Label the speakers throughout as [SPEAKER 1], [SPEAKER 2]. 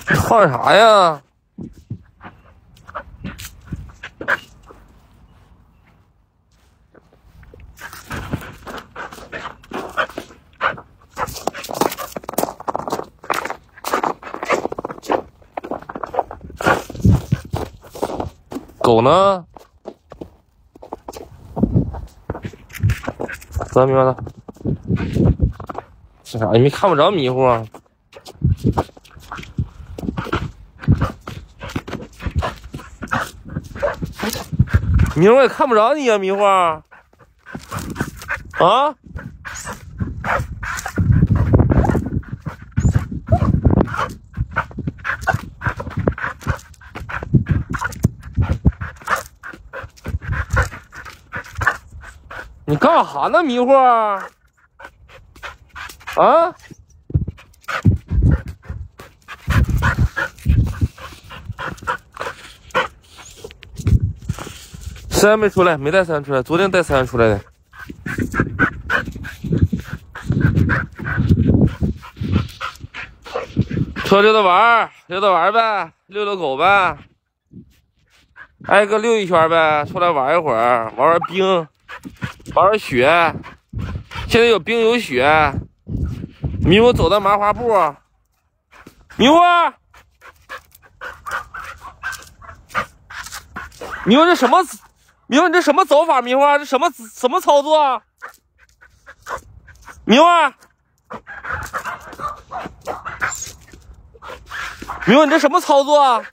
[SPEAKER 1] 换啥呀？狗呢？走，迷糊了。是啥？你没看不着迷糊啊？迷糊也看不着你呀，迷糊啊！你干啥呢，迷糊？啊？思安没出来，没带思安出来，昨天带思安出来的。出来溜达玩，溜达玩呗，遛遛狗呗，挨个溜一圈呗，出来玩一会儿，玩玩冰，玩玩雪。现在有冰有雪，迷糊走的麻花步。迷糊，迷糊这什么？迷糊你这什么走法？迷糊这什么操作啊？迷糊，迷糊你这什么操作啊？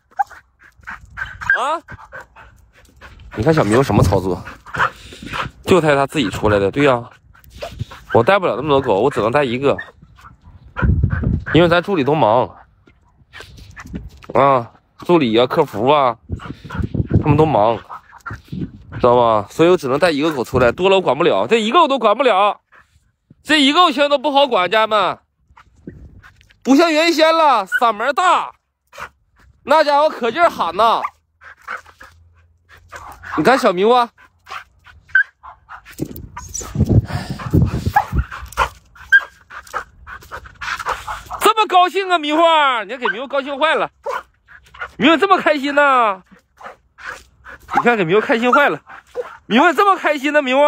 [SPEAKER 1] 你看小迷糊什么操作？就带他自己出来的，对呀。我带不了那么多狗，我只能带一个，因为咱助理都忙啊，助理啊、客服啊，他们都忙，知道吧？所以我只能带一个狗出来，多了我管不了，这一个我都管不了，这一个我现在都不好管，家人们，不像原先了，嗓门大，那家伙可劲儿喊呐。你看小迷糊，这么高兴啊，迷糊，你看给迷糊高兴坏了，迷糊这么开心呢，你看给迷糊开心坏了，迷糊这么开心呢，迷糊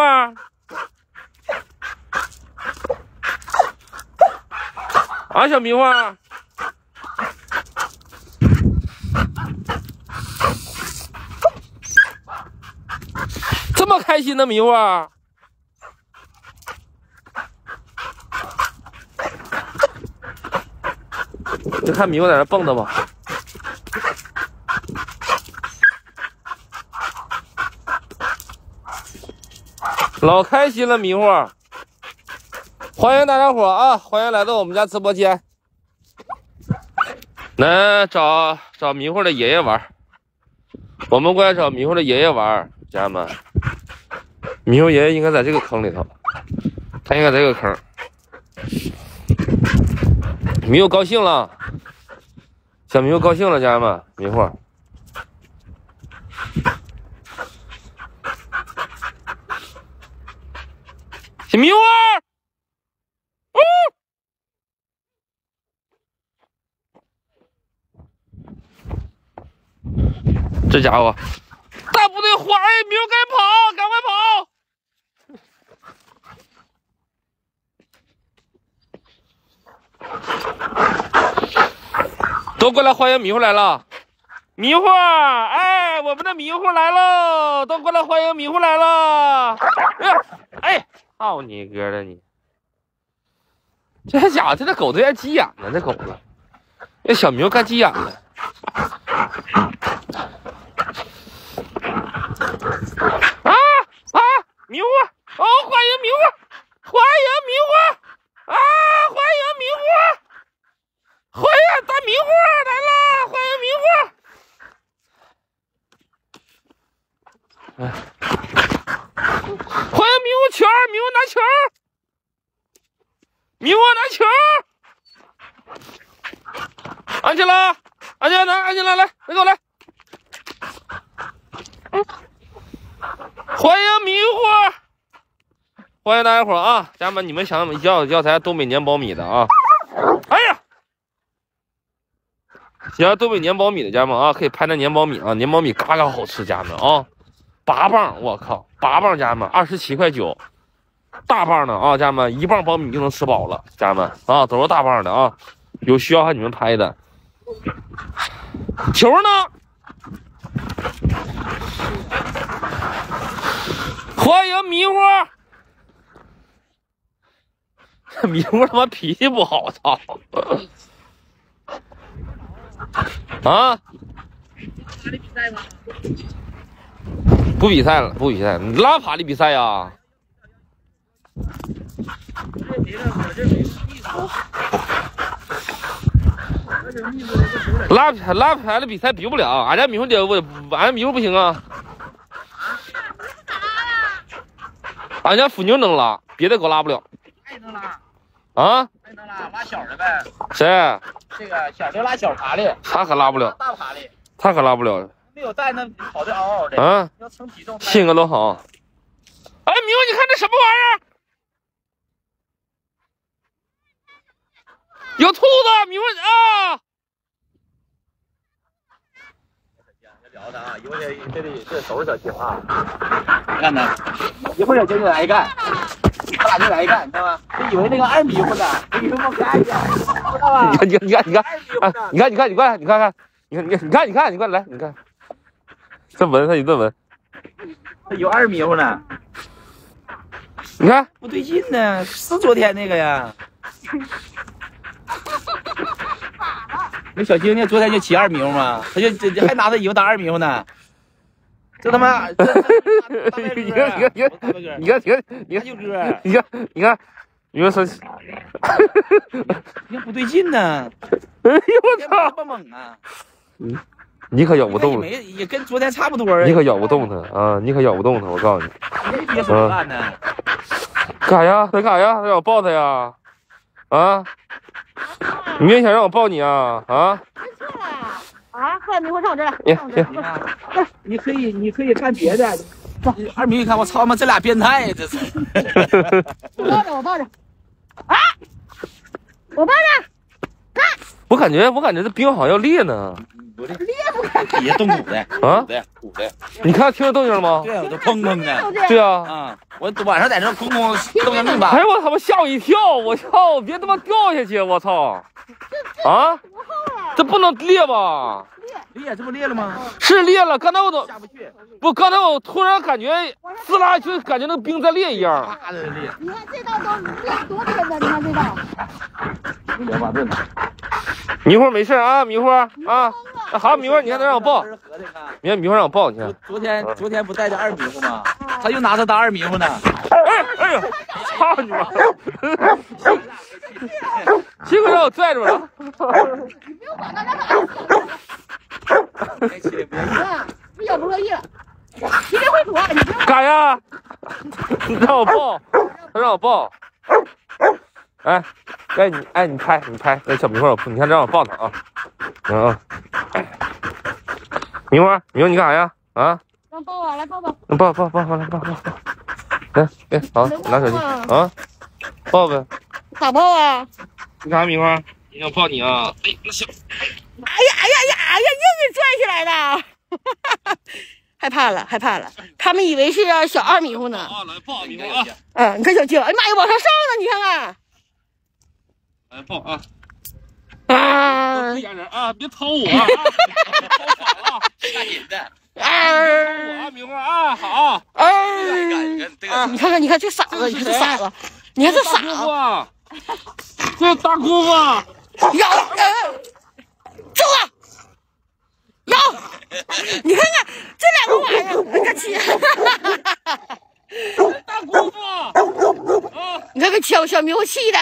[SPEAKER 1] 啊，小迷糊，这么开心呢，迷糊。就看迷糊在那蹦跶吧。老开心了，迷糊！欢迎大家伙啊！欢迎来到我们家直播间。来找迷糊的爷爷玩，我们过来找迷糊的爷爷玩，家人们。迷糊爷爷应该在这个坑里头，他应该在这个坑。迷糊高兴了，小迷糊高兴了，家人们，迷糊。小迷糊，这家伙，大部队坏，迷糊赶紧跑，赶快跑！都过来欢迎迷糊来了，迷糊，哎，我们的迷糊来喽！都过来欢迎迷糊来了！哎，操你哥的你！这家伙，这狗都爱急眼呢，这狗子，这小迷糊干急眼了。迷糊哦，欢迎迷糊，欢迎迷糊啊，欢迎迷糊，欢迎大迷糊来了，欢迎迷糊，欢迎迷糊球，迷糊拿球，迷糊拿球，安琪拉，安琪拉来，给我来。欢迎迷糊，欢迎大家伙啊！家人们，你们想要咱东北年苞米的啊？哎呀， 喜欢东北粘苞米的家人们啊，可以拍那粘苞米啊，粘苞米嘎嘎好吃，家人们啊，8磅，我靠，8磅，家人们27.9块，大磅的啊，家人们1磅苞米就能吃饱了，家人们啊，都是大磅的啊，有需要和你们拍的。球呢？欢迎迷糊。迷糊他妈脾气不好，操！啊？不比赛了，不比赛了，你拉爬的比赛呀？拉排的比赛比不了，俺家迷糊姐俺家迷糊不行啊。俺家腐妞能拉，别的狗拉不了。
[SPEAKER 2] 还能拉
[SPEAKER 1] 啊？
[SPEAKER 2] 还能拉小的呗？
[SPEAKER 1] 谁？
[SPEAKER 2] 这个小的拉小爬的，
[SPEAKER 1] 他可拉不了，
[SPEAKER 2] 大爬的，
[SPEAKER 1] 他可拉不了。
[SPEAKER 2] 没有带那跑的嗷嗷的。
[SPEAKER 1] 啊？
[SPEAKER 2] 要称体重。
[SPEAKER 1] 性格都好。哎，迷糊，你看这什么玩意儿？有兔子，迷糊啊！
[SPEAKER 2] 聊的啊，一会儿这收拾小青啊。你看他，一会儿小青就来干，他俩就来干，你知道吗？就以为那个2米乎呢，以为我干一下，知道吧？
[SPEAKER 1] 你看，你看，你过来，你看，你过来，你看，这闻他一顿闻，
[SPEAKER 2] 有2米乎呢。
[SPEAKER 1] 你看
[SPEAKER 2] 不对劲呢，是昨天那个呀。那小青呢？昨天就骑2米乎吗？他就这还拿他衣服当2米乎呢。这他妈！你看，
[SPEAKER 1] 你们说，
[SPEAKER 2] 你看不对劲呢。
[SPEAKER 1] 哎呦我操！
[SPEAKER 2] 这么猛啊！
[SPEAKER 1] 你可咬不动，
[SPEAKER 2] 也跟昨天差不多。
[SPEAKER 1] 你可咬不动他啊！你可咬不动他，我告诉你。
[SPEAKER 2] 别说干呢。
[SPEAKER 1] 干啥呀？他干啥呀？他让我抱他呀？啊？你也想让我抱你啊？啊？
[SPEAKER 3] 啊，快，迷糊上我这儿
[SPEAKER 2] 来！你可以干别的。2米，你看我操他妈，这俩变态呀！这是。
[SPEAKER 3] 我抱着。啊！我抱着。
[SPEAKER 1] 我感觉这冰好像要裂呢。
[SPEAKER 3] 裂不开。
[SPEAKER 2] 底下动骨的
[SPEAKER 1] 啊？
[SPEAKER 2] 骨的。
[SPEAKER 1] 你看听着动静了吗？
[SPEAKER 2] 对啊，我都砰砰的。
[SPEAKER 1] 对啊。
[SPEAKER 2] 啊！我晚上在这空动静密码。
[SPEAKER 1] 哎呦我他妈吓我一跳！我操！别他妈掉下去！我操！啊！这不能裂吧？
[SPEAKER 2] 裂，这不裂了吗？
[SPEAKER 1] 是裂了，刚才我都
[SPEAKER 2] 下不去。
[SPEAKER 1] 不，刚才我突然感觉滋啦，就感觉那个冰在裂一样。
[SPEAKER 2] 啪的裂。
[SPEAKER 3] 你看这道都裂多深呢？你看这道。
[SPEAKER 2] 2把盾。
[SPEAKER 1] 迷糊没事啊，迷糊啊。好，迷糊，你看他让我抱。你看迷糊让我抱，你看。
[SPEAKER 2] 昨天不带着2米乎吗？他又拿他当2米乎呢。
[SPEAKER 1] 哎呦，操你妈！幸亏让我拽住了。
[SPEAKER 3] 你不用管他，让他。不咬不乐意了。今天会煮啊，你不用。
[SPEAKER 1] 干呀！你让我抱，他让我抱。哎，你拍，那小迷糊，你看让我抱他啊。迷糊，你干啥呀？啊？
[SPEAKER 3] 让抱啊，来抱抱。
[SPEAKER 1] 来抱。来，好，拿手机啊，抱呗。
[SPEAKER 3] 咋抱啊？
[SPEAKER 1] 你干啥，迷糊？你要抱你啊？哎，那小。
[SPEAKER 3] 哎呀，又给拽起来的。害怕了，他们以为是小2米乎呢。
[SPEAKER 1] 啊，来抱迷糊啊！
[SPEAKER 3] 你看小静，哎呀妈呀，往上上呢，你看看。
[SPEAKER 1] 来抱啊！
[SPEAKER 3] 啊！
[SPEAKER 1] 别掏我啊！掏啊！
[SPEAKER 2] 吓人的。
[SPEAKER 1] 我啊，迷糊啊，好。
[SPEAKER 3] 你看这傻子，你看这傻子，
[SPEAKER 1] 这大姑父，
[SPEAKER 3] 咬走啊！咬！你看看这2个玩意儿，可气！
[SPEAKER 1] 大姑父，
[SPEAKER 3] 你看给小迷糊气的。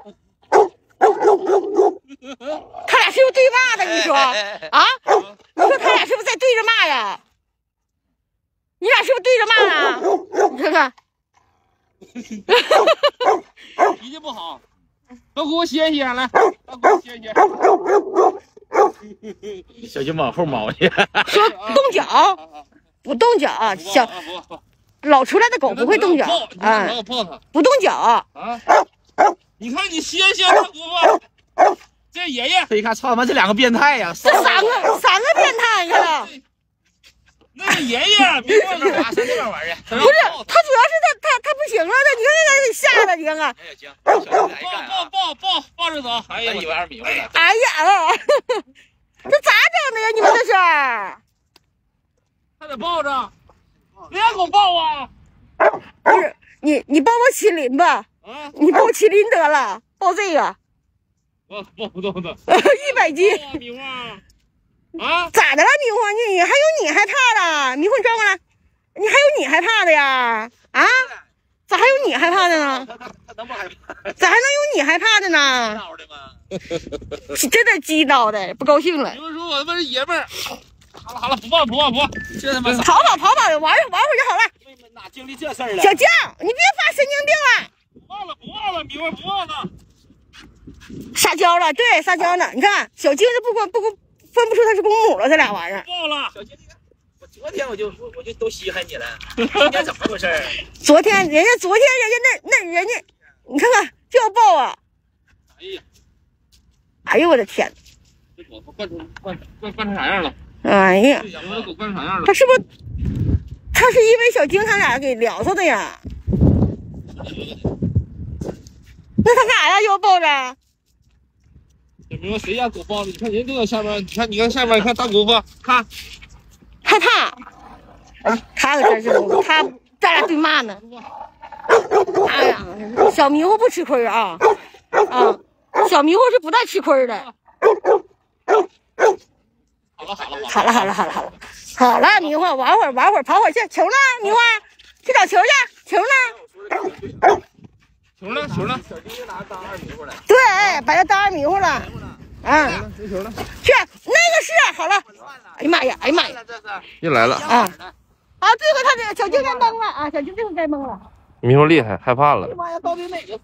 [SPEAKER 3] 他俩是不是对骂的？你说啊？你说他俩是不是在对着骂呀？你俩是不是对着骂啊？你看看，
[SPEAKER 1] 脾气不好，都给我歇歇来，都给我歇歇。
[SPEAKER 2] 小心往后猫去。
[SPEAKER 3] 说动脚，不动脚，小老出来的狗不会动脚啊，
[SPEAKER 1] 我抱他，
[SPEAKER 3] 不动脚啊。
[SPEAKER 1] 你看你歇歇，大姑父。 这爷爷，
[SPEAKER 2] 这一看，操他妈这两个变态呀！
[SPEAKER 3] 这三个变态，你看到？
[SPEAKER 1] 那是爷爷，别
[SPEAKER 2] 上那玩，上那边玩去。
[SPEAKER 3] 不是，他主要是他不行了，你看给吓的，你看看。
[SPEAKER 2] 哎呀，行，
[SPEAKER 1] 抱着走。哎呀，
[SPEAKER 2] 以为2米了。
[SPEAKER 3] 哎呀，这咋整的呀？你们这是？
[SPEAKER 1] 还得抱着，别给我抱啊！
[SPEAKER 3] 不是，你抱麒麟吧？
[SPEAKER 1] 啊，
[SPEAKER 3] 你抱麒麟得了，抱这个。
[SPEAKER 1] 我抱不动的。
[SPEAKER 3] 100斤。
[SPEAKER 1] 米花。啊？
[SPEAKER 3] 咋的了，迷糊？你还有你害怕的？迷糊，你转过来，你还有你害怕的呀？啊？咋还有你害怕的呢？
[SPEAKER 2] 他能不害怕？
[SPEAKER 3] 咋还能有你害怕的呢？真的激恼的，不高兴了。
[SPEAKER 1] 你们说我他妈是爷们儿。好了，不抱。
[SPEAKER 2] 这他妈
[SPEAKER 3] 跑跑，玩会儿就好了。
[SPEAKER 2] 哪经历这事儿了？
[SPEAKER 3] 小江，你别发神经病了。
[SPEAKER 1] 不忘了，米花不忘了。
[SPEAKER 3] 撒娇了，对，撒娇呢。你看，小金是分不出他是公母了，这俩玩意儿。
[SPEAKER 1] 忘了。
[SPEAKER 2] 小金，我昨天我就都稀罕你了，今天怎么回事？
[SPEAKER 3] 昨天人家那你看看就要抱啊！哎呦我的天！
[SPEAKER 1] 这狗惯成啥样了？
[SPEAKER 3] 哎呀，
[SPEAKER 1] 这狗惯成啥样了？
[SPEAKER 3] 他是不是？他是因为小金他俩给聊着的呀？那他干啥呀？又要抱着？
[SPEAKER 1] 也没有谁家狗抱的，你看人都在下边，你看下边，你看大狗子，看
[SPEAKER 3] 害怕。他可真是咱俩对骂呢。哎呀，小迷糊不吃亏啊！小迷糊是不带吃亏的。好了，迷糊玩会儿，跑会儿去。球呢？迷糊去找球去。球呢？
[SPEAKER 1] 球呢？
[SPEAKER 2] 小金拿当2迷糊了。
[SPEAKER 3] 对，把它当2迷糊了。
[SPEAKER 1] 球呢？
[SPEAKER 3] 去，那个是好了。哎呀妈呀！
[SPEAKER 1] 又来了
[SPEAKER 3] 啊！啊，这回他这个小金该懵了啊！小金这回该懵了。
[SPEAKER 1] 迷糊厉害，害怕了。
[SPEAKER 2] 妈呀，到底哪个？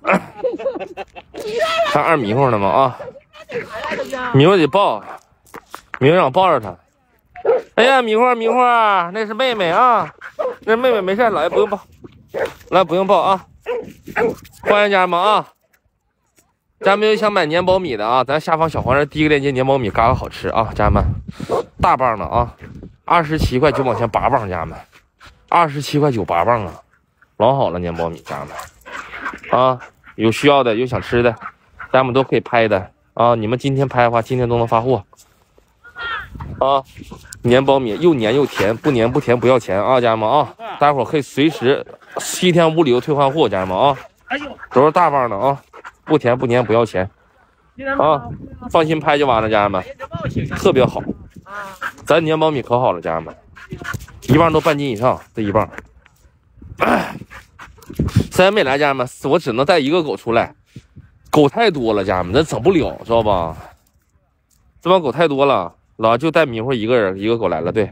[SPEAKER 1] 看2迷糊呢吗？啊！迷糊得抱，迷糊想抱着他。哎呀，迷糊，那是妹妹啊，那妹妹没事，老爷不用抱，来不用抱啊。欢迎家人们啊！家人们有想买年苞米的啊，咱下方小黄人第一个链接年苞米嘎嘎好吃啊，家人们，大磅的啊，27块9毛钱8磅，家人们，27块9 8磅啊，老好了年苞米，家人们啊，有需要的有想吃的，家人们都可以拍的啊，你们今天拍的话，今天都能发货啊。年苞米又黏又甜，不黏不甜不要钱啊，家人们啊，大伙可以随时7天无理由退换货，家人们啊，都是大磅的啊。不甜不黏不要钱啊！放心拍就完了，家人们，特别好。咱年苞米可好了，家人们，1磅都半斤以上，这1磅。虽然没来，家人们，我只能带一个狗出来，狗太多了，家人们，咱整不了，知道吧？这帮狗太多了，老就带迷糊一个人，一个狗来了，对。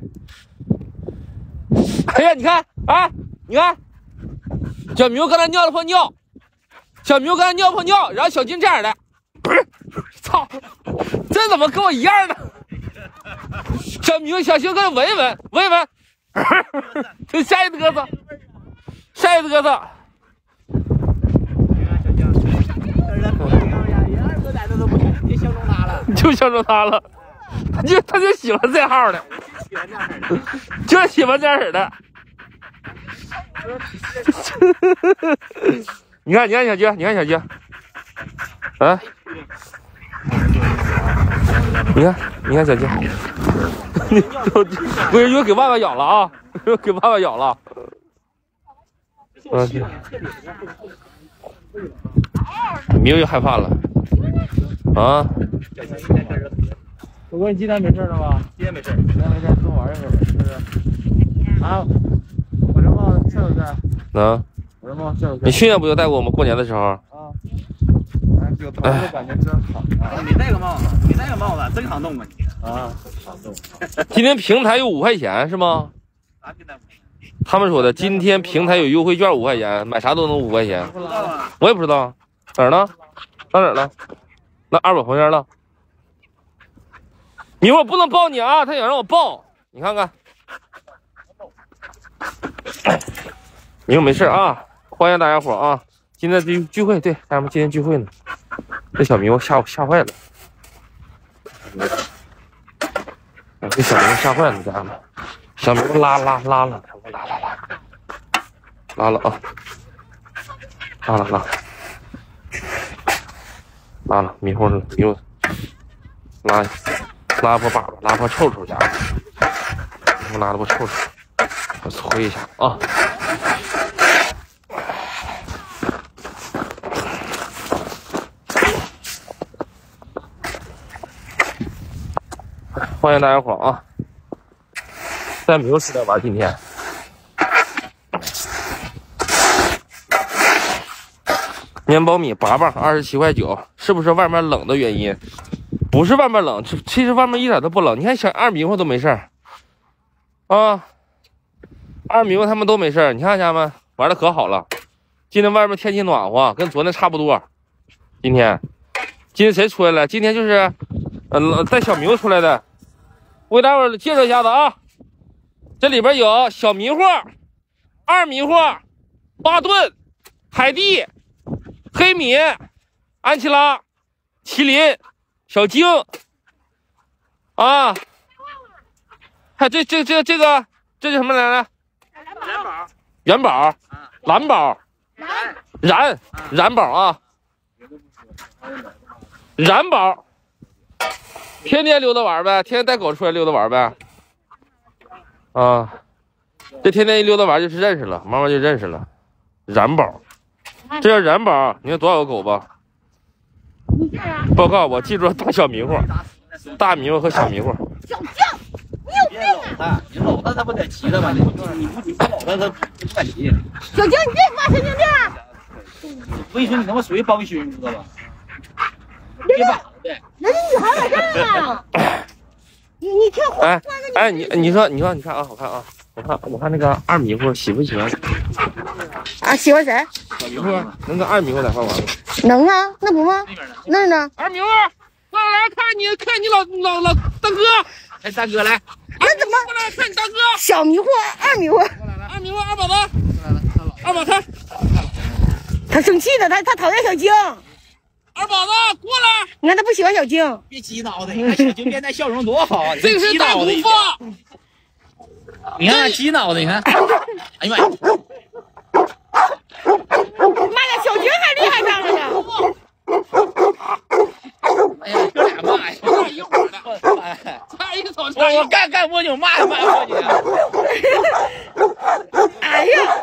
[SPEAKER 1] 哎呀，你看啊，你看，小迷糊刚才尿了泡尿。小牛刚才尿泡尿，然后小金这样的，不是，操，这怎么跟我一样呢？小牛小熊跟他闻一闻，就下一嘚瑟，就相中他了，他就喜欢这号的，就喜欢这样式的。你看小鸡，啊！你看小鸡，不是又给爸爸咬了啊！又给爸爸咬了。迷糊又害怕了啊！
[SPEAKER 2] 我说你今天没事了吧？今天没事，多玩一会儿，是不是？啊，我这帽子是不是？
[SPEAKER 1] 能。你去年不就戴过我们过年的时候？啊，
[SPEAKER 2] 有头发感觉真好啊！你戴个帽子真抗冻啊你啊！抗冻。
[SPEAKER 1] 今天平台有5块钱是吗？
[SPEAKER 2] 啥平台？
[SPEAKER 1] 他们说的，今天平台有优惠券5块钱，买啥都能5块钱。我也不知道，哪儿呢？到哪儿了？那2宝旁边了。迷糊不能抱你啊，他想让我抱，你看看。迷糊没事啊。欢迎大家伙啊！今天聚会，对，咱们今天聚会呢。这小迷糊吓坏了， 给小明吓坏了，家人们。小明拉了，拉了啊！拉了，迷糊了，拉破粑粑，拉破臭臭家伙，拉了破臭臭，我搓一下啊！欢迎大家伙啊！在没有吃的玩今天。面包米8磅27块9，是不是外面冷的原因？不是外面冷，其实外面一点都不冷。你看小二迷糊都没事儿啊，二迷糊他们都没事儿。你看家人们玩的可好了。今天外面天气暖和，跟昨天差不多。今天谁出来了？今天就是带小迷糊出来的。我给大伙儿介绍一下子啊，这里边有小迷糊、二迷糊、巴顿、海蒂、黑米、安琪拉、麒麟、小晶啊，还这个这叫什么来着？元宝、蓝宝、燃宝啊，燃宝。天天溜达玩呗，天天带狗出来溜达玩呗。啊，这天天一溜达玩就是认识了，慢慢就认识了。燃宝，这叫燃宝，你看多少个狗吧？报告，我记住了大小迷糊，大迷糊和小迷糊。
[SPEAKER 3] 小将，你有病啊！
[SPEAKER 2] 你搂他不得骑他吗？你不搂他不敢骑。
[SPEAKER 3] 小将，你别发神经病！
[SPEAKER 2] 我跟你说，你他妈属于帮凶，知道吧？
[SPEAKER 3] 人家女孩在这儿呢。你听话。
[SPEAKER 1] 哎，你说，你看啊，好看啊，我看那个二迷糊喜不喜欢？
[SPEAKER 3] 啊，喜欢谁？
[SPEAKER 1] 小迷糊能跟二迷糊在一块玩吗？
[SPEAKER 3] 能啊，那不吗？那儿呢？
[SPEAKER 1] 二迷糊，过来看你老大哥。
[SPEAKER 2] 哎，大哥来。
[SPEAKER 3] 那怎么？
[SPEAKER 1] 过来看你大哥。
[SPEAKER 3] 小迷糊，二迷糊。
[SPEAKER 1] 二迷糊，二宝子。二宝看。
[SPEAKER 3] 他生气了，他讨厌小晶。
[SPEAKER 1] 二宝子过来，
[SPEAKER 3] 你看他不喜欢小晶，
[SPEAKER 2] 别激脑袋，你看小晶现在笑容多好，
[SPEAKER 1] 这个是大头发。
[SPEAKER 2] 你看激脑袋，你看，哎呀妈呀！
[SPEAKER 3] 妈呀，小晶还厉害上了呢！
[SPEAKER 2] 哎呀，这俩骂呀，一会儿的，
[SPEAKER 1] 差一手，
[SPEAKER 2] 我干蜗牛骂过去。
[SPEAKER 3] 哎呀！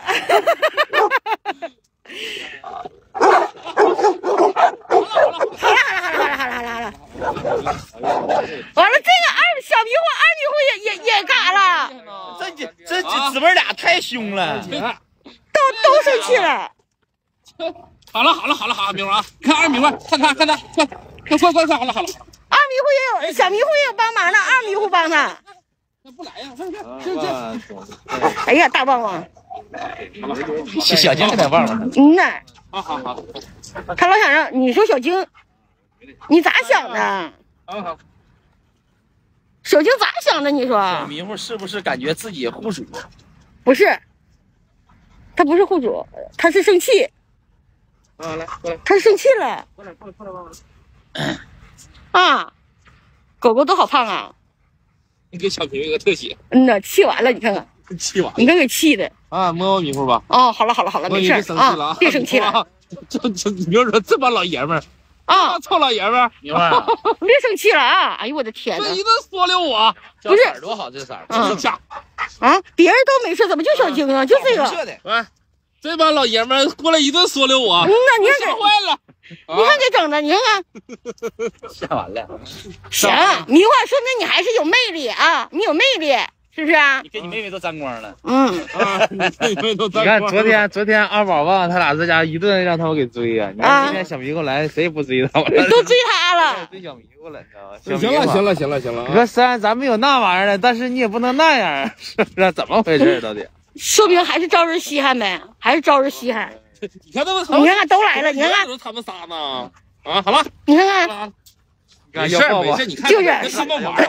[SPEAKER 3] 好了，完了，这个小迷糊、二迷糊也嘎了，
[SPEAKER 2] 这姊妹俩太凶了，
[SPEAKER 3] 都生气了。
[SPEAKER 1] 好了，迷糊啊，看二迷糊，看他，快，好了。
[SPEAKER 3] 二迷糊也有，小迷糊也有帮忙呢，二迷糊帮他。
[SPEAKER 1] 那不来呀？这。
[SPEAKER 3] 哎呀，大旺旺，
[SPEAKER 2] 小晶在旺旺。
[SPEAKER 3] 呐。
[SPEAKER 1] 好。
[SPEAKER 3] 他老想让你说小晶，你咋想的？
[SPEAKER 1] 好。
[SPEAKER 3] 小晶咋想的？你说？
[SPEAKER 2] 小迷糊是不是感觉自己护主？
[SPEAKER 3] 不是，他不是护主，他是生气。
[SPEAKER 1] 来，过来。
[SPEAKER 3] 他是生气了。
[SPEAKER 1] 过来。
[SPEAKER 3] 啊，狗狗都好胖啊！
[SPEAKER 1] 你给小平一个特写。
[SPEAKER 3] 呐，气完了，你看看。
[SPEAKER 1] 气完。
[SPEAKER 3] 你看给气的。
[SPEAKER 1] 啊，摸迷糊吧。
[SPEAKER 3] 哦，好了，没事啊，别生气了。
[SPEAKER 1] 你就说这帮老爷们儿啊，臭老爷们儿，
[SPEAKER 3] 别生气了啊！哎呦我的天哪！
[SPEAKER 1] 这一顿说溜我，
[SPEAKER 3] 不是
[SPEAKER 2] 多好，这色儿，
[SPEAKER 3] 啊，别人都没事，怎么就小晶啊？就这个。
[SPEAKER 1] 喂，这帮老爷们儿过来一顿说溜我，
[SPEAKER 3] 那你看
[SPEAKER 1] 吓坏了。
[SPEAKER 3] 你看给整的，你看看，
[SPEAKER 2] 吓完了。
[SPEAKER 3] 行，迷糊说明你还是有魅力啊，你有魅力，是不是啊？
[SPEAKER 2] 你跟你妹妹都沾光了。
[SPEAKER 1] 你
[SPEAKER 4] 看昨天二宝旺他俩这家一顿让他们给追呀，你看今天小迷糊来，谁也不追他们，
[SPEAKER 3] 都追他了，
[SPEAKER 4] 追小迷糊了，你知道吗？
[SPEAKER 1] 行了。
[SPEAKER 4] 你说虽然咱们有那玩意儿的，但是你也不能那样，是不是？怎么回事到底？
[SPEAKER 3] 说明还是招人稀罕呗，还是招人稀罕。
[SPEAKER 1] 你看他们，
[SPEAKER 3] 你看看都来了，你看看
[SPEAKER 1] 他们仨呢。啊，好了，
[SPEAKER 3] 你看看，
[SPEAKER 1] 没事，你看
[SPEAKER 3] 就是
[SPEAKER 1] 跟他们玩，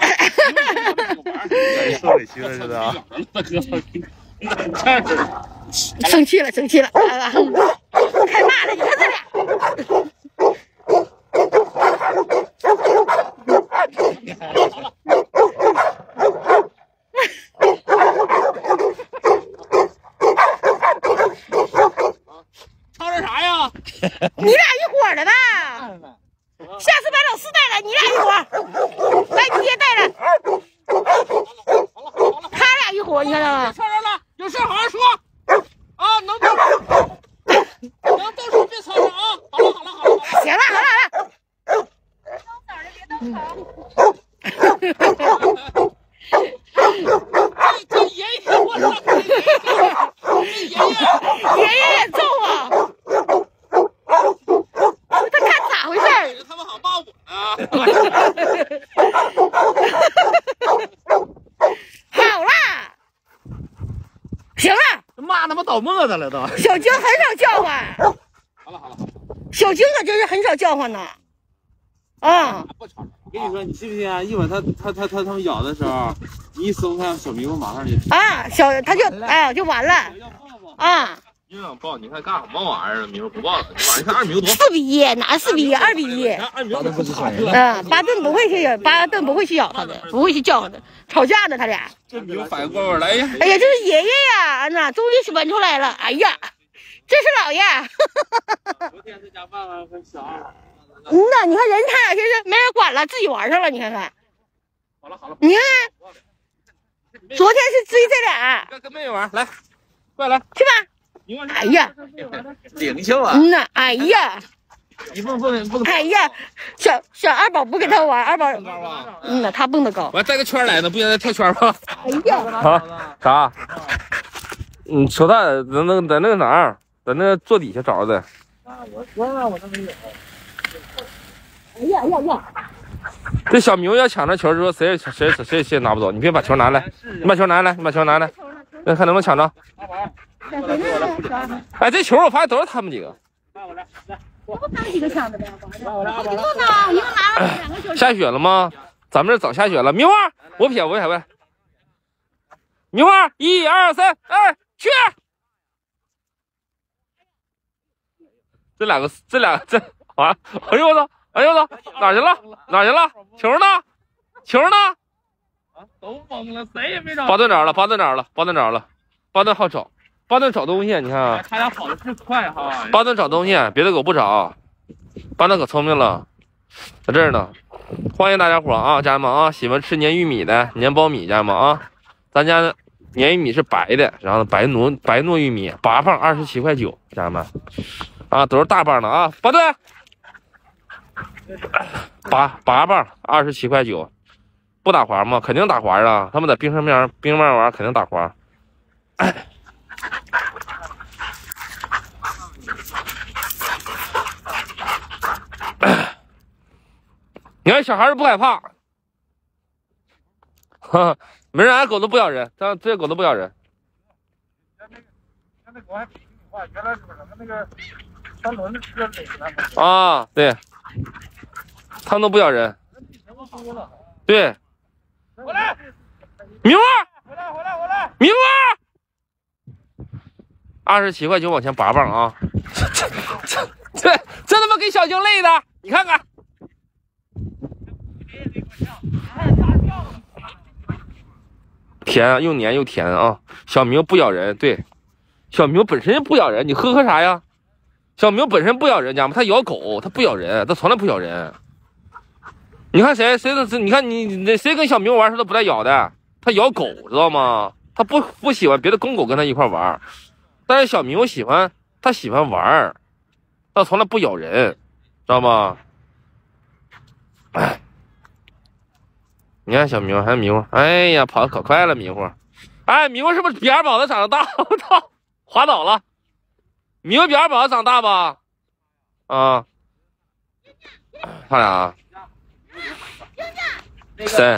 [SPEAKER 4] 受委屈了似的啊。
[SPEAKER 3] 生气了，开骂了，你看这俩。 多，你看到吗？
[SPEAKER 1] 上来了，有事好好说啊，能动手别吵吵啊！好了，
[SPEAKER 3] 行了，好了。
[SPEAKER 1] 这爷爷我操！
[SPEAKER 3] 爷爷也揍啊！他看咋回事？
[SPEAKER 1] 他们好骂我呢。
[SPEAKER 3] 好了，行了，
[SPEAKER 2] 骂他妈倒沫子了都。
[SPEAKER 3] 小晶很少叫唤。
[SPEAKER 1] 好了，
[SPEAKER 3] 小晶可真是很少叫唤呢。啊！
[SPEAKER 1] 不吵了。
[SPEAKER 4] 我跟你说，你信不信啊？一会儿他们咬的时候，你一松开，小迷糊马上就
[SPEAKER 3] 啊，他就完了啊。
[SPEAKER 1] 你想抱？你看干什么玩意儿？迷糊不抱了，你晚上看2米多。
[SPEAKER 3] 4比1，哪4比1？2比1。
[SPEAKER 1] 2米多不吵了。
[SPEAKER 3] 巴顿不会去咬他的，不会去叫他的，吵架呢他俩。
[SPEAKER 1] 这迷糊反应过味来呀！
[SPEAKER 3] 哎呀，这是爷爷呀！那终于是闻出来了。哎呀，这是姥爷。
[SPEAKER 4] 昨天在家饭和小二。
[SPEAKER 3] 你看人他俩就是没人管了，自己玩上了。你看看。
[SPEAKER 1] 好了。
[SPEAKER 3] 你看，昨天是追这俩。
[SPEAKER 1] 跟妹妹玩，来，快来
[SPEAKER 3] 去吧。哎呀，
[SPEAKER 2] 领袖啊！
[SPEAKER 3] 哎呀，
[SPEAKER 2] 你蹦。
[SPEAKER 3] 哎呀，小二宝不跟他玩，二宝，他蹦得高。
[SPEAKER 1] 我带个圈来呢，不行再跳圈吧。
[SPEAKER 3] 哎呀，
[SPEAKER 1] 啊，啥？扯淡，在那个哪儿，在那个座底下找着的。
[SPEAKER 2] 我说了，我都没有。
[SPEAKER 3] 哎呀，
[SPEAKER 1] 这小明要抢着球，说谁也拿不走。你别把球拿来，你把球拿来，那看能不能抢着。哎，这球我发现都是他们几个。
[SPEAKER 3] 都他们几个抢的呗。我呢，一个拿了2个球。
[SPEAKER 1] 下雪了吗？咱们这早下雪了。明花，我撇。明花，1、2、3，哎，去！这俩啊！哎呦我操！哪去了？球呢？
[SPEAKER 4] 啊，都懵了，谁也没找。
[SPEAKER 1] 巴顿哪儿了？巴顿好找，巴顿找东西，你看啊。
[SPEAKER 4] 他俩跑的是快哈。
[SPEAKER 1] 巴顿找东西，别的狗不找。巴顿可聪明了，在这儿呢。欢迎大家伙啊，家人们啊，喜欢吃粘玉米的粘苞米，家人们啊，咱家粘玉米是白的，然后白糯玉米8磅27.9块，家人们啊，都是大磅的啊。巴顿8磅27.9块，不打滑吗？肯定打滑啊！他们在冰上面玩，肯定打滑。你看小孩儿不害怕，没人俺狗都不咬人，这些狗都不咬人。
[SPEAKER 2] 那狗还比你话，原来是什么那个3轮的车给
[SPEAKER 1] 啊，对，他们都不咬人。对，
[SPEAKER 2] 回来，
[SPEAKER 1] 明儿，
[SPEAKER 2] 回来，
[SPEAKER 1] 明儿，27.9块往前8磅啊！这他妈给小晶累的，你看看。甜啊，又黏又甜啊！小明不咬人，对，小明本身不咬人，你呵啥呀？小明本身不咬人家嘛，他咬狗，他不咬人，他从来不咬人。你看谁，你看你谁跟小明玩，他都不带咬的，他咬狗，知道吗？他不喜欢别的公狗跟他一块玩，但是小明喜欢玩，他从来不咬人，知道吗？哎。你看小迷糊，还迷糊，哎呀，跑得可快了，迷糊。哎，迷糊是不是比二宝子长得大？我操，滑倒了。迷糊比二宝子长大吧？啊，他俩。谁？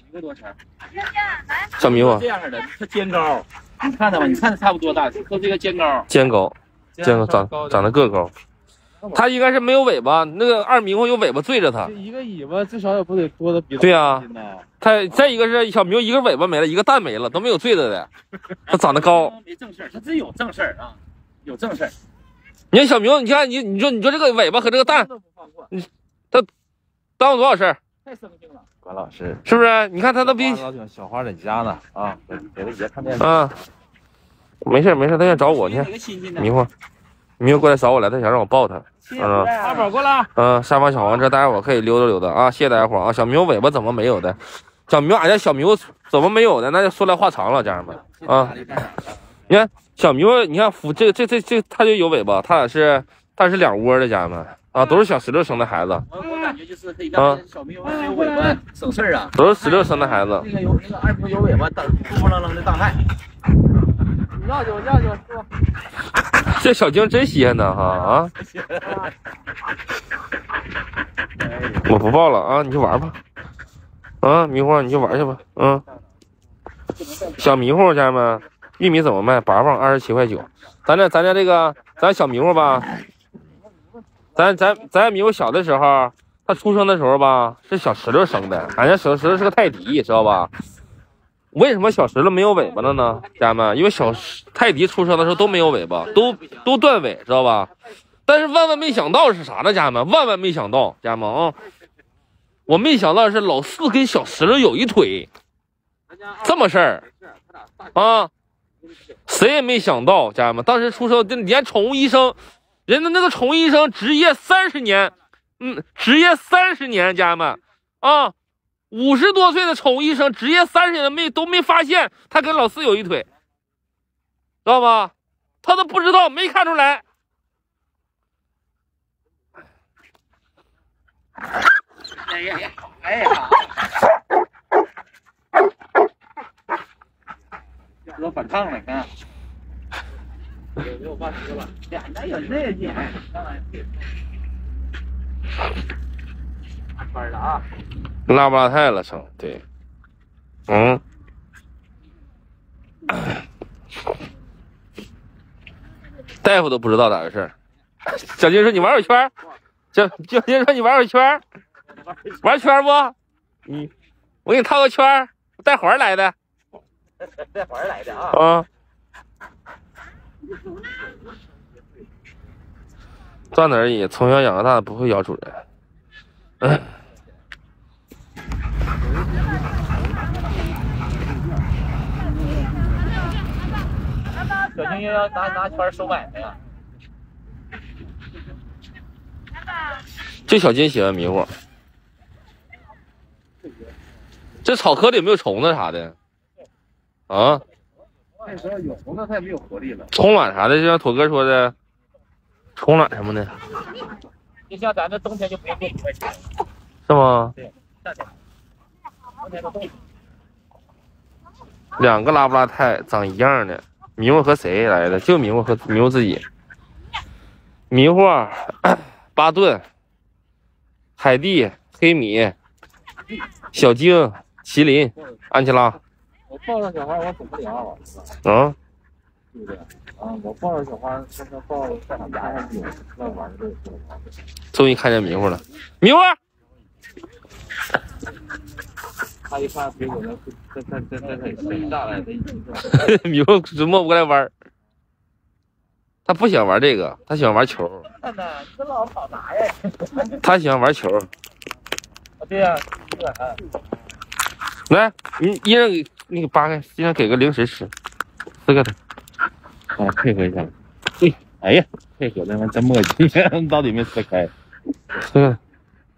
[SPEAKER 1] 小迷糊。
[SPEAKER 2] 这样的，它肩高，你看到吗？你看它差不多大，都这个肩高。
[SPEAKER 1] 肩高长得个高。它应该是没有尾巴，那个二迷糊有尾巴缀着它。
[SPEAKER 4] 一个尾巴至少也不得多的比。
[SPEAKER 1] 对呀，它再一个是小迷糊，一个尾巴没了，一个蛋没了，都没有缀着的。它长得高。
[SPEAKER 2] 没正事儿，它真有正事儿啊，有正事儿。
[SPEAKER 1] 你看小迷糊，你看你说这个尾巴和这个蛋，它耽误多少事儿？
[SPEAKER 2] 太生性了，
[SPEAKER 4] 管老师
[SPEAKER 1] 是不是？你看它都比
[SPEAKER 4] 小花在家呢啊，给他爷看电视。
[SPEAKER 1] 啊，没事，他想找我，你看迷糊过来找我来，他想让我抱他。
[SPEAKER 2] 二宝过来。
[SPEAKER 1] 沙发小黄车，大家伙可以溜达溜达啊！谢谢大家伙啊！小迷糊尾巴怎么没有的？ 小迷糊，俺家小迷糊怎么没有的？那就说来话长了，家人们啊！你看小迷糊，你看这它就有尾巴，它俩是2窝的，家人们啊，都是小16生的孩子。
[SPEAKER 2] 我感觉就是可以让小迷糊有尾巴省事儿啊。
[SPEAKER 1] 都是16生的孩子。
[SPEAKER 2] 那个二迷糊有尾巴，嘟嘟楞楞的当害。要就是吧？
[SPEAKER 1] 这小精真稀罕呢哈啊！我不抱了啊，你去玩吧。啊，迷糊，你去玩去吧。嗯。小迷糊，家人们，玉米怎么卖？8磅27块9。咱家这个咱小迷糊吧，咱迷糊小的时候，他出生的时候吧是小16生的，俺家小16是个泰迪，知道吧？为什么小16没有尾巴了呢？家人们，因为小泰迪出生的时候都没有尾巴，都断尾，知道吧？但是万万没想到是啥呢？家人们，万万没想到，家人们啊，我没想到是老4跟小16有一腿，这么事儿啊，谁也没想到，家人们，当时出生连宠物医生，人的那个宠物医生职业30年，职业30年，家人们啊。50多岁的宠物医生，职业30年都没发现他跟老4有一腿，知道吗？他都不知道，没看出来。
[SPEAKER 2] 哎呀，都反抗了，看。有发车了，那有那劲。分了啊！
[SPEAKER 1] 拉布拉泰了成，对，大夫都不知道咋回事。小金说：“你玩会圈。”小金说：“你玩会圈，玩圈不？我给你套个圈，带环来的。
[SPEAKER 2] 带环来的啊！
[SPEAKER 1] 啊，断的而已，从小养到大的，不会咬主人。
[SPEAKER 2] 小青要拿圈收买卖呀。
[SPEAKER 1] 这小金喜欢迷糊。这草壳里有没有虫子啥的？啊？
[SPEAKER 2] 那时候有虫子，它也没有活力了。
[SPEAKER 1] 虫卵啥的，就像妥哥说的，虫卵什么的。
[SPEAKER 2] 就像咱这冬天就不用给你块钱。
[SPEAKER 1] 是吗？
[SPEAKER 2] 对，夏天。冬天都冻。
[SPEAKER 1] 2个拉布拉泰长一样的。迷糊和谁来的？就迷糊和迷糊自己。迷糊、巴顿、海蒂、黑米、小精、麒麟、安琪拉。
[SPEAKER 2] 我抱着小花，我走不了。
[SPEAKER 1] 啊？
[SPEAKER 2] 对不对？啊，我抱着小花，现在抱在俺家上去，那玩意儿。
[SPEAKER 1] 终于看见迷糊了，迷糊。
[SPEAKER 2] 他一看别狗呢，这大来的，
[SPEAKER 1] 迷糊就摸不过来玩。他不喜欢玩这个，他喜欢玩球。
[SPEAKER 2] 蛋蛋，你这老跑啥呀？
[SPEAKER 1] 他喜欢玩球。
[SPEAKER 2] 对呀，
[SPEAKER 1] 来，你一人给那个扒开，一人给个零食吃，撕开它。
[SPEAKER 4] 啊，配合一下。对，哎呀，配合的真默契，到底没撕开。
[SPEAKER 1] 撕开。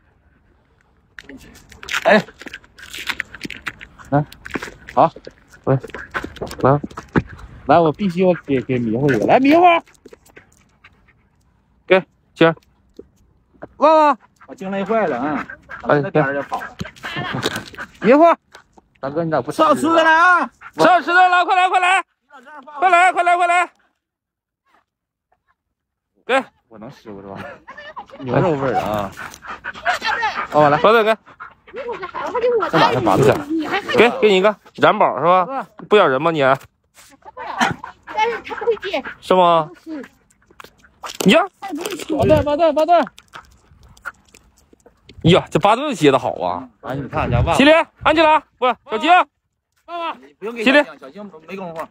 [SPEAKER 4] 哎，来，好，来，我必须要给迷糊一个，来迷糊，
[SPEAKER 1] 给今儿，
[SPEAKER 4] 旺旺，
[SPEAKER 2] 我惊累坏了啊！那边就跑了。
[SPEAKER 4] 迷糊，
[SPEAKER 2] 大哥，你咋不上吃的了啊？
[SPEAKER 1] 上吃的了，快来，快来，快来，快来，快来！给，
[SPEAKER 4] 我能吃不是吧？牛肉味儿啊！
[SPEAKER 1] 哦，来，巴顿给。这哪是拔子？给你一个燃宝是吧？不咬人吗你？
[SPEAKER 3] 但是他不会接，
[SPEAKER 1] 是吗？呀，
[SPEAKER 2] 巴顿，
[SPEAKER 1] 呀，这巴顿接的好啊！
[SPEAKER 4] 哎，你看俺家旺，
[SPEAKER 1] 麒麟，安吉拉，不是小精，
[SPEAKER 2] 不用给
[SPEAKER 1] 麒麟，
[SPEAKER 2] 小精没功夫。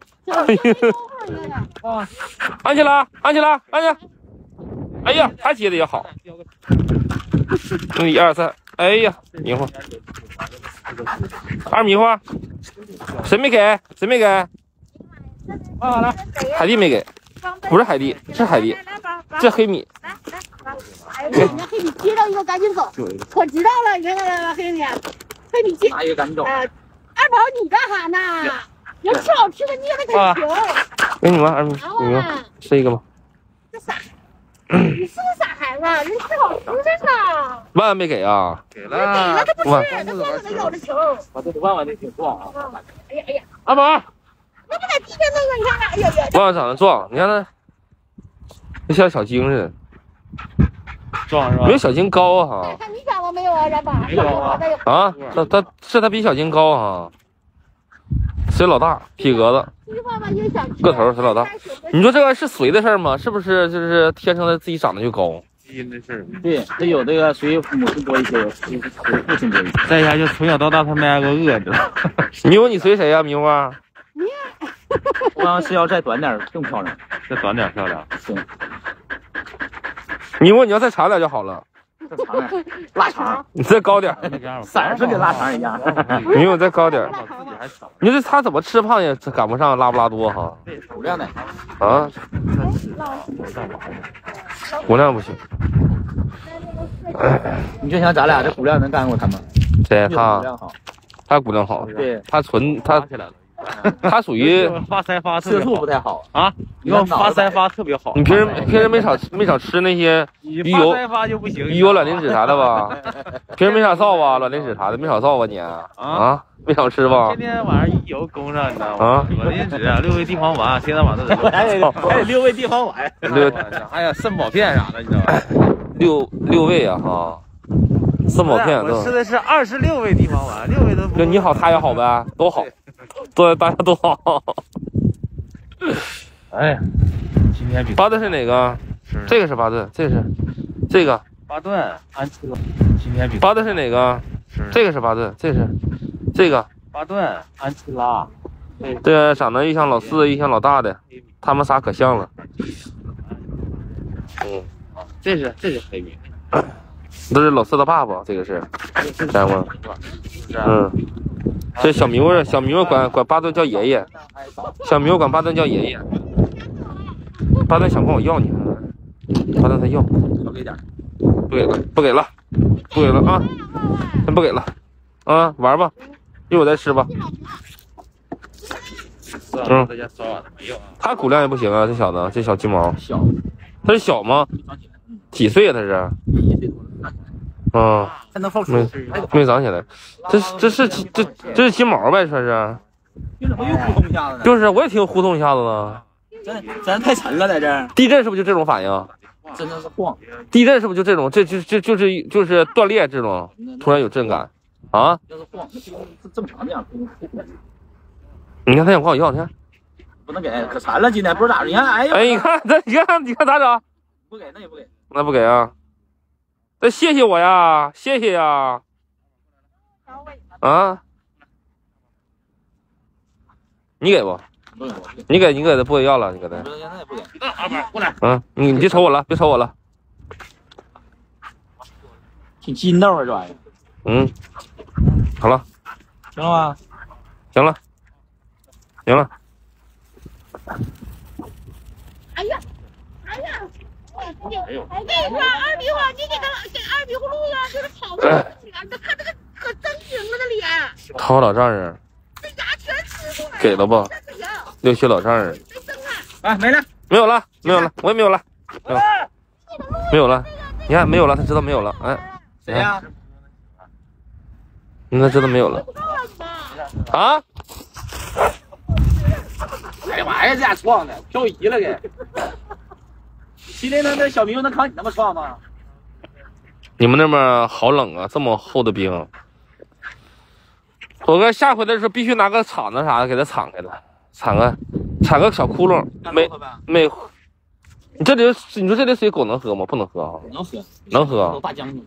[SPEAKER 1] 安琪拉，哎呀，他接的也好。1、2、3，哎呀，迷糊，二迷糊，谁没给？
[SPEAKER 2] 来，
[SPEAKER 1] 海蒂没给，不是海蒂，是海蒂，这黑米。
[SPEAKER 3] 哎，人家黑米接到一个赶紧走，可知道了，你看黑米， 你这
[SPEAKER 2] 拿一个赶紧走。
[SPEAKER 3] 二宝，你干啥呢？人吃好吃的，你也得肯行。
[SPEAKER 1] 给你们二米，你们吃一个吧。
[SPEAKER 3] 这傻，你是个傻孩子，人吃好吃的呢。
[SPEAKER 1] 万没给啊？
[SPEAKER 4] 给
[SPEAKER 3] 给了他不吃，他光搁那咬着球。
[SPEAKER 2] 我这万的挺壮啊。
[SPEAKER 3] 哎呀哎呀，
[SPEAKER 1] 二宝，
[SPEAKER 3] 那不在地上那个，你看看，哎呀呀。
[SPEAKER 1] 万长得壮，你看他，就像小精似的。
[SPEAKER 4] 壮是吧？
[SPEAKER 1] 没有小精高啊哈。
[SPEAKER 3] 看你长了没有啊，然宝？
[SPEAKER 4] 没有啊。
[SPEAKER 1] 啊，他比小精高啊。谁老大？皮革子，个头谁老大？你说这个是随的事儿吗？是不是就是天生的自己长得就高？
[SPEAKER 4] 基因的事儿。
[SPEAKER 2] 对，这有这个随母亲多一些，随父亲多一些。
[SPEAKER 4] 再一下就从小到大他们挨个饿着。
[SPEAKER 1] 妞，你随谁呀？妞啊？
[SPEAKER 2] 我要是要再短点更漂亮，
[SPEAKER 4] 再短点漂亮。
[SPEAKER 2] 行。
[SPEAKER 1] 妞，你要再长点就好了。
[SPEAKER 2] 再长点，腊肠。
[SPEAKER 1] 你再高点，
[SPEAKER 2] 色儿是跟腊肠一样。
[SPEAKER 1] 妞，你再高点。你这他怎么吃胖也赶不上拉布拉多哈？
[SPEAKER 2] 骨量的
[SPEAKER 1] 啊，骨量不行。
[SPEAKER 2] 你就想咱俩这骨量能干过他吗？
[SPEAKER 1] 谁？他
[SPEAKER 2] 骨量好，
[SPEAKER 1] 他骨量好。
[SPEAKER 2] 对，
[SPEAKER 1] 他他属于
[SPEAKER 4] 发腮发
[SPEAKER 2] 色素不太好
[SPEAKER 4] 啊。你看发腮发特别好。
[SPEAKER 1] 你平时没少吃那些鱼油
[SPEAKER 4] 发腮发就不行。
[SPEAKER 1] 鱼油卵磷脂啥的吧？平时没少造吧？卵磷脂啥的没少造吧你？啊，没少吃吧？
[SPEAKER 4] 天天晚上一油供上，你知道吗？卵磷脂、6味地黄丸，天天晚上都得。
[SPEAKER 2] 还得6味地黄丸，
[SPEAKER 4] 还有肾宝片啥的，你知道吗
[SPEAKER 1] ？6味啊哈，肾宝片。
[SPEAKER 4] 我吃的是26味地黄丸，6味都不。
[SPEAKER 1] 就你好，他也好呗，都好，对，大家都好。
[SPEAKER 4] 哎呀，今天比
[SPEAKER 1] 巴顿是哪个？这个是巴顿，这个
[SPEAKER 4] 巴顿安琪拉。今天比
[SPEAKER 1] 巴顿是哪个？这个是巴顿，这个
[SPEAKER 4] 巴顿安琪拉。
[SPEAKER 1] 这长得又像老四又像老大的，他们仨可像了。
[SPEAKER 4] 这是黑米，
[SPEAKER 1] 都是老四的爸爸，这个是，知道吗？这小迷糊管巴顿叫爷爷，小迷糊管巴顿叫爷爷。巴顿想管我要你，巴顿他要，
[SPEAKER 2] 少给点，
[SPEAKER 1] 不给了啊，先不给了啊，玩吧，一会儿再吃吧。他骨量也不行啊，这小子，这小鸡毛，
[SPEAKER 2] 小，
[SPEAKER 1] 他是小吗？几岁啊？他是
[SPEAKER 2] 1岁多。
[SPEAKER 1] 啊，
[SPEAKER 2] 还能放出，
[SPEAKER 1] 没长起来，这是鸡毛呗，算是。
[SPEAKER 2] 你怎么又扑通一下子呢？
[SPEAKER 1] 就是，我也听呼通一下子呢。
[SPEAKER 2] 咱太沉了，在这儿。
[SPEAKER 1] 地震是不是就这种反应？
[SPEAKER 2] 真的是晃。
[SPEAKER 1] 地震是不是就这种？就是断裂这种，突然有震感啊？
[SPEAKER 2] 要是晃，那正常这样。
[SPEAKER 1] 你看他想管我要，你看。
[SPEAKER 2] 不能给，可馋了，今天不知咋的。你看，哎呀，
[SPEAKER 1] 你看咋整？
[SPEAKER 2] 不给，那也不给。
[SPEAKER 1] 那不给啊？那谢谢我呀，谢谢呀。啊？你给不？你给他不给要了，你给他。
[SPEAKER 2] 那也不给。
[SPEAKER 4] 阿宝过来。
[SPEAKER 1] 你别瞅我了，别瞅我了。
[SPEAKER 2] 挺筋道啊，这玩意儿。
[SPEAKER 1] 好了。
[SPEAKER 2] 行了吗？
[SPEAKER 1] 行了。
[SPEAKER 3] 哎呀！我跟你说，二米花，你给二米葫芦呀，就是跑出来，他看这个可狰狞了，那脸。
[SPEAKER 1] 掏老丈人。
[SPEAKER 3] 这牙全吃出来。
[SPEAKER 1] 给了不？6七老丈人。
[SPEAKER 2] 哎，没了，
[SPEAKER 1] 我也没有了，没有了。你看没有了，他知道没有了，哎。
[SPEAKER 2] 谁呀？
[SPEAKER 1] 他知道没有了。啊？
[SPEAKER 2] 哎呀妈呀，这家撞的，漂移了给。今天那小明能扛你那么撞吗？
[SPEAKER 1] 你们那边好冷啊，这么厚的冰。我哥下回的时候必须拿个铲子啥的给它铲开了，铲个小窟窿。没，你说这里水狗能喝吗？不能喝啊。能喝。
[SPEAKER 2] 大江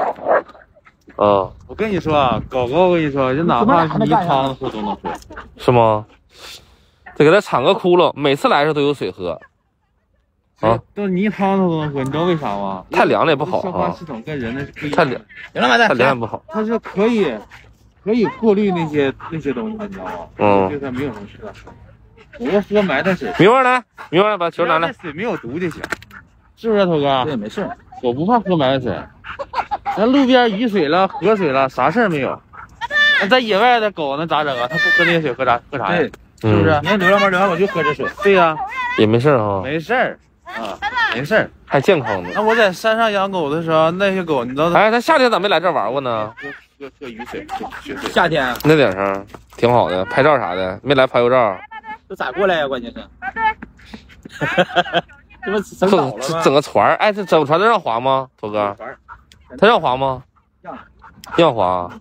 [SPEAKER 1] 我
[SPEAKER 4] 跟你说啊，狗狗，我跟你说，就哪怕是你汤喝都能喝。
[SPEAKER 1] 是吗？得给它铲个窟窿，每次来的时候都有水喝。
[SPEAKER 4] 都泥汤它都能喝，你知道为啥吗？
[SPEAKER 1] 太凉了也不好啊。
[SPEAKER 4] 消化系统跟人的是不一样。
[SPEAKER 1] 太凉，太凉也不好。
[SPEAKER 4] 它是可以过滤那些东西的，你知道吗？对它没有什么事的。我喝埋汰水。
[SPEAKER 1] 明儿把球拿来。
[SPEAKER 4] 水没有毒就行，是不是头哥？
[SPEAKER 2] 对，没事。
[SPEAKER 4] 我不怕喝埋汰水，咱路边雨水了、河水了，啥事儿没有。 那在野外的狗那咋整啊？它不喝那些水，喝啥呀？是不是？你看流浪猫就喝这水。对呀，
[SPEAKER 1] 也没事啊。
[SPEAKER 4] 没事儿啊，没事儿，
[SPEAKER 1] 还健康呢。
[SPEAKER 4] 那我在山上养狗的时候，那些狗你知道？
[SPEAKER 1] 哎，它夏天咋没来这儿玩过呢？
[SPEAKER 4] 喝雨水，雪水。
[SPEAKER 2] 夏天
[SPEAKER 1] 那点上挺好的，拍照啥的，没来拍过照。
[SPEAKER 2] 这咋过来呀？关键是。这不整倒了吗？
[SPEAKER 1] 整个船，哎，这整船能让滑吗？头哥，他让滑吗？让滑。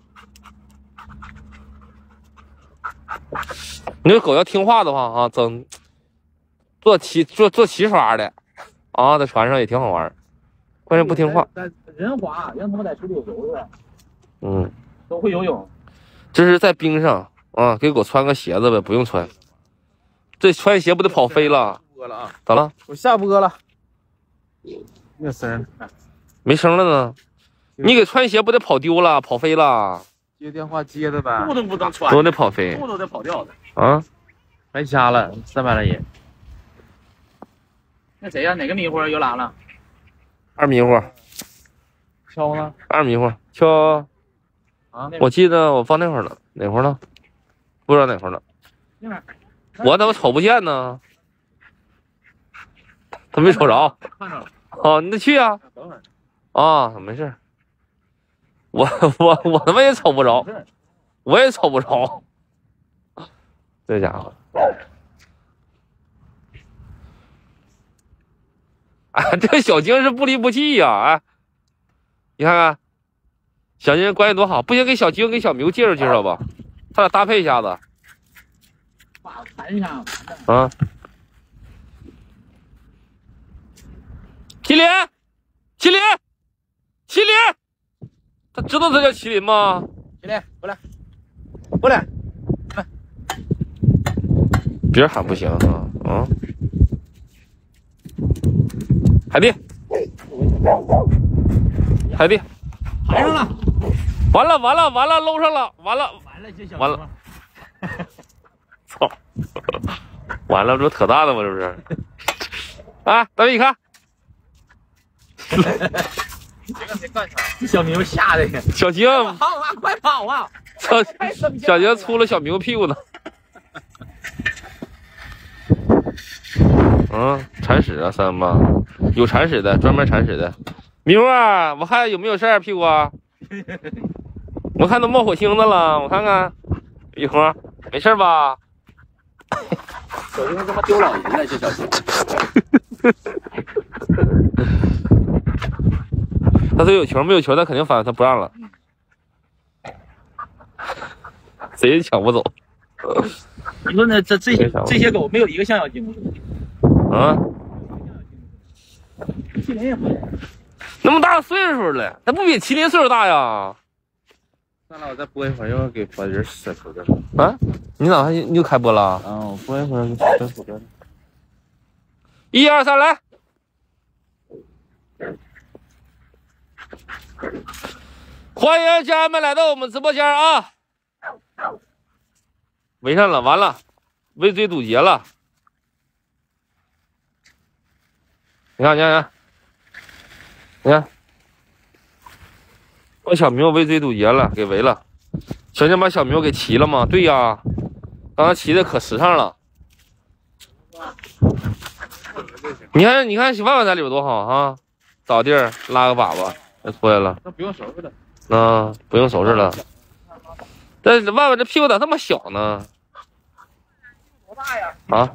[SPEAKER 1] 你这狗要听话的话啊，做齐刷的啊，在船上也挺好玩。关键不听话。
[SPEAKER 2] 人滑，让他们在水里游着。
[SPEAKER 1] 嗯，
[SPEAKER 2] 都会游泳。
[SPEAKER 1] 这是在冰上啊，给狗穿个鞋子呗，不用穿。这穿鞋不得跑飞了？
[SPEAKER 2] 播了啊！
[SPEAKER 1] 咋了？
[SPEAKER 2] 我下播了。
[SPEAKER 4] 没声，
[SPEAKER 1] 没声了呢。你给穿鞋不得跑丢了、跑飞了？
[SPEAKER 4] 接电话接的呗。
[SPEAKER 2] 裤都不能穿，
[SPEAKER 1] 都得跑飞，
[SPEAKER 2] 裤都得跑掉的。
[SPEAKER 1] 啊！
[SPEAKER 4] 白瞎了，300来人。
[SPEAKER 2] 那谁呀？哪个迷糊又拉了？
[SPEAKER 1] 二迷糊。
[SPEAKER 4] 敲呢？
[SPEAKER 1] 二迷糊敲。啊！我记得我放那会儿了，哪会儿了？不知道哪会儿了。我怎么瞅不见呢？他没瞅着。
[SPEAKER 2] 看着了。
[SPEAKER 1] 哦，你得去啊。
[SPEAKER 2] 等会儿。
[SPEAKER 1] 啊，没事。我他妈也瞅不着，我也瞅不着。这家伙。啊，这个小晶是不离不弃呀！哎，你看看，小晶关系多好，不行给小晶给小牛介绍吧，他俩搭配一下子。
[SPEAKER 2] 谈一下。
[SPEAKER 1] 啊！麒麟，麒麟，麒麟，他知道他叫麒麟吗？
[SPEAKER 2] 麒麟，过来，过来，来。
[SPEAKER 1] 别人喊不行啊！啊！海蒂，海蒂，
[SPEAKER 2] 抬上了！
[SPEAKER 1] 完了完了完了，搂上了！完了完了！操！完了，这不扯淡了吗？这不是？啊，大卫，你看，
[SPEAKER 2] 小牛吓的呀！
[SPEAKER 1] 小晶，
[SPEAKER 2] 跑啊，快跑啊！
[SPEAKER 1] 小晶粗了小牛屁股呢。嗯，铲屎啊，三八有铲屎的，专门铲屎的。迷糊啊，我看有没有事儿，屁股啊？我看都冒火星子了，我看看。迷糊，没事吧？
[SPEAKER 2] 小晶他妈丢老姨了，这小晶。
[SPEAKER 1] 他说有球没有球，他肯定反他不让了。谁也抢不走。
[SPEAKER 2] 你说呢？这些狗没有一个像小晶。
[SPEAKER 1] 啊，
[SPEAKER 2] 麒麟也不
[SPEAKER 1] 那么大岁数了，他不比麒麟岁数大呀？
[SPEAKER 4] 算了，我再播一会儿，一会儿给把人甩出去。
[SPEAKER 1] 啊，你咋还又开播了？
[SPEAKER 4] 啊，我播一会儿给甩出去。
[SPEAKER 1] 1、2、3，来！欢迎家人们来到我们直播间啊！围上了，完了，围追堵截了。你看，你看，你看，把小明围追堵截了，给围了。小静把小明给骑了吗？对呀，刚才骑的可时尚了。你看，你看，万万在里边多好啊！找地儿拉个粑粑，就出来了。
[SPEAKER 4] 那不用收拾了。
[SPEAKER 1] 啊，不用收拾了。这万万这屁股咋这么小呢？
[SPEAKER 2] 多大呀？
[SPEAKER 1] 啊？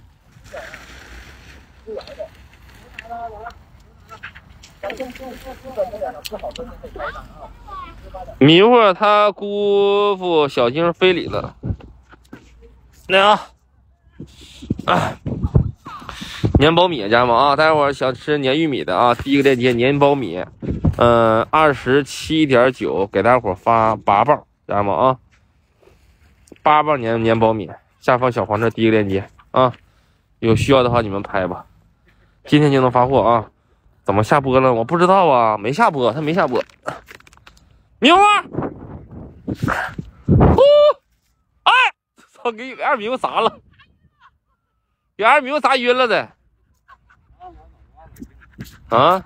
[SPEAKER 1] 迷糊他姑父小晶非礼了。那啊，粘苞米家人们啊，待会儿想吃粘玉米的啊，第一个链接粘苞米，27.9给大伙发8磅，家人们啊，8磅粘苞米，下方小黄车第一个链接啊，有需要的话你们拍吧，今天就能发货啊。怎么下播了？我不知道啊，没下播，他没下播。明儿，哎，操，给二明砸了，给二明砸晕了的。啊？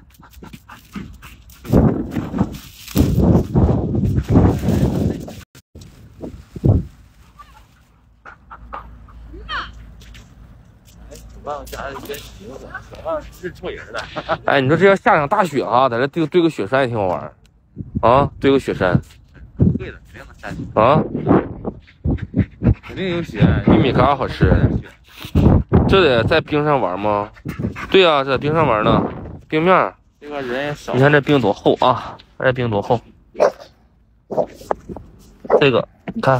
[SPEAKER 4] 望加一些牛的，渴望是戳人的。
[SPEAKER 1] 哎，你说这要下场大雪啊，在这堆个雪山也挺好玩啊，堆个雪山。
[SPEAKER 4] 对的，肯定能下去
[SPEAKER 1] 啊，
[SPEAKER 4] 肯定有雪。
[SPEAKER 1] 玉米嘎好吃。这得在冰上玩吗？对呀、这在冰上玩呢，冰面。
[SPEAKER 4] 这个人也少。
[SPEAKER 1] 你看这冰多厚啊！这冰多厚。这个看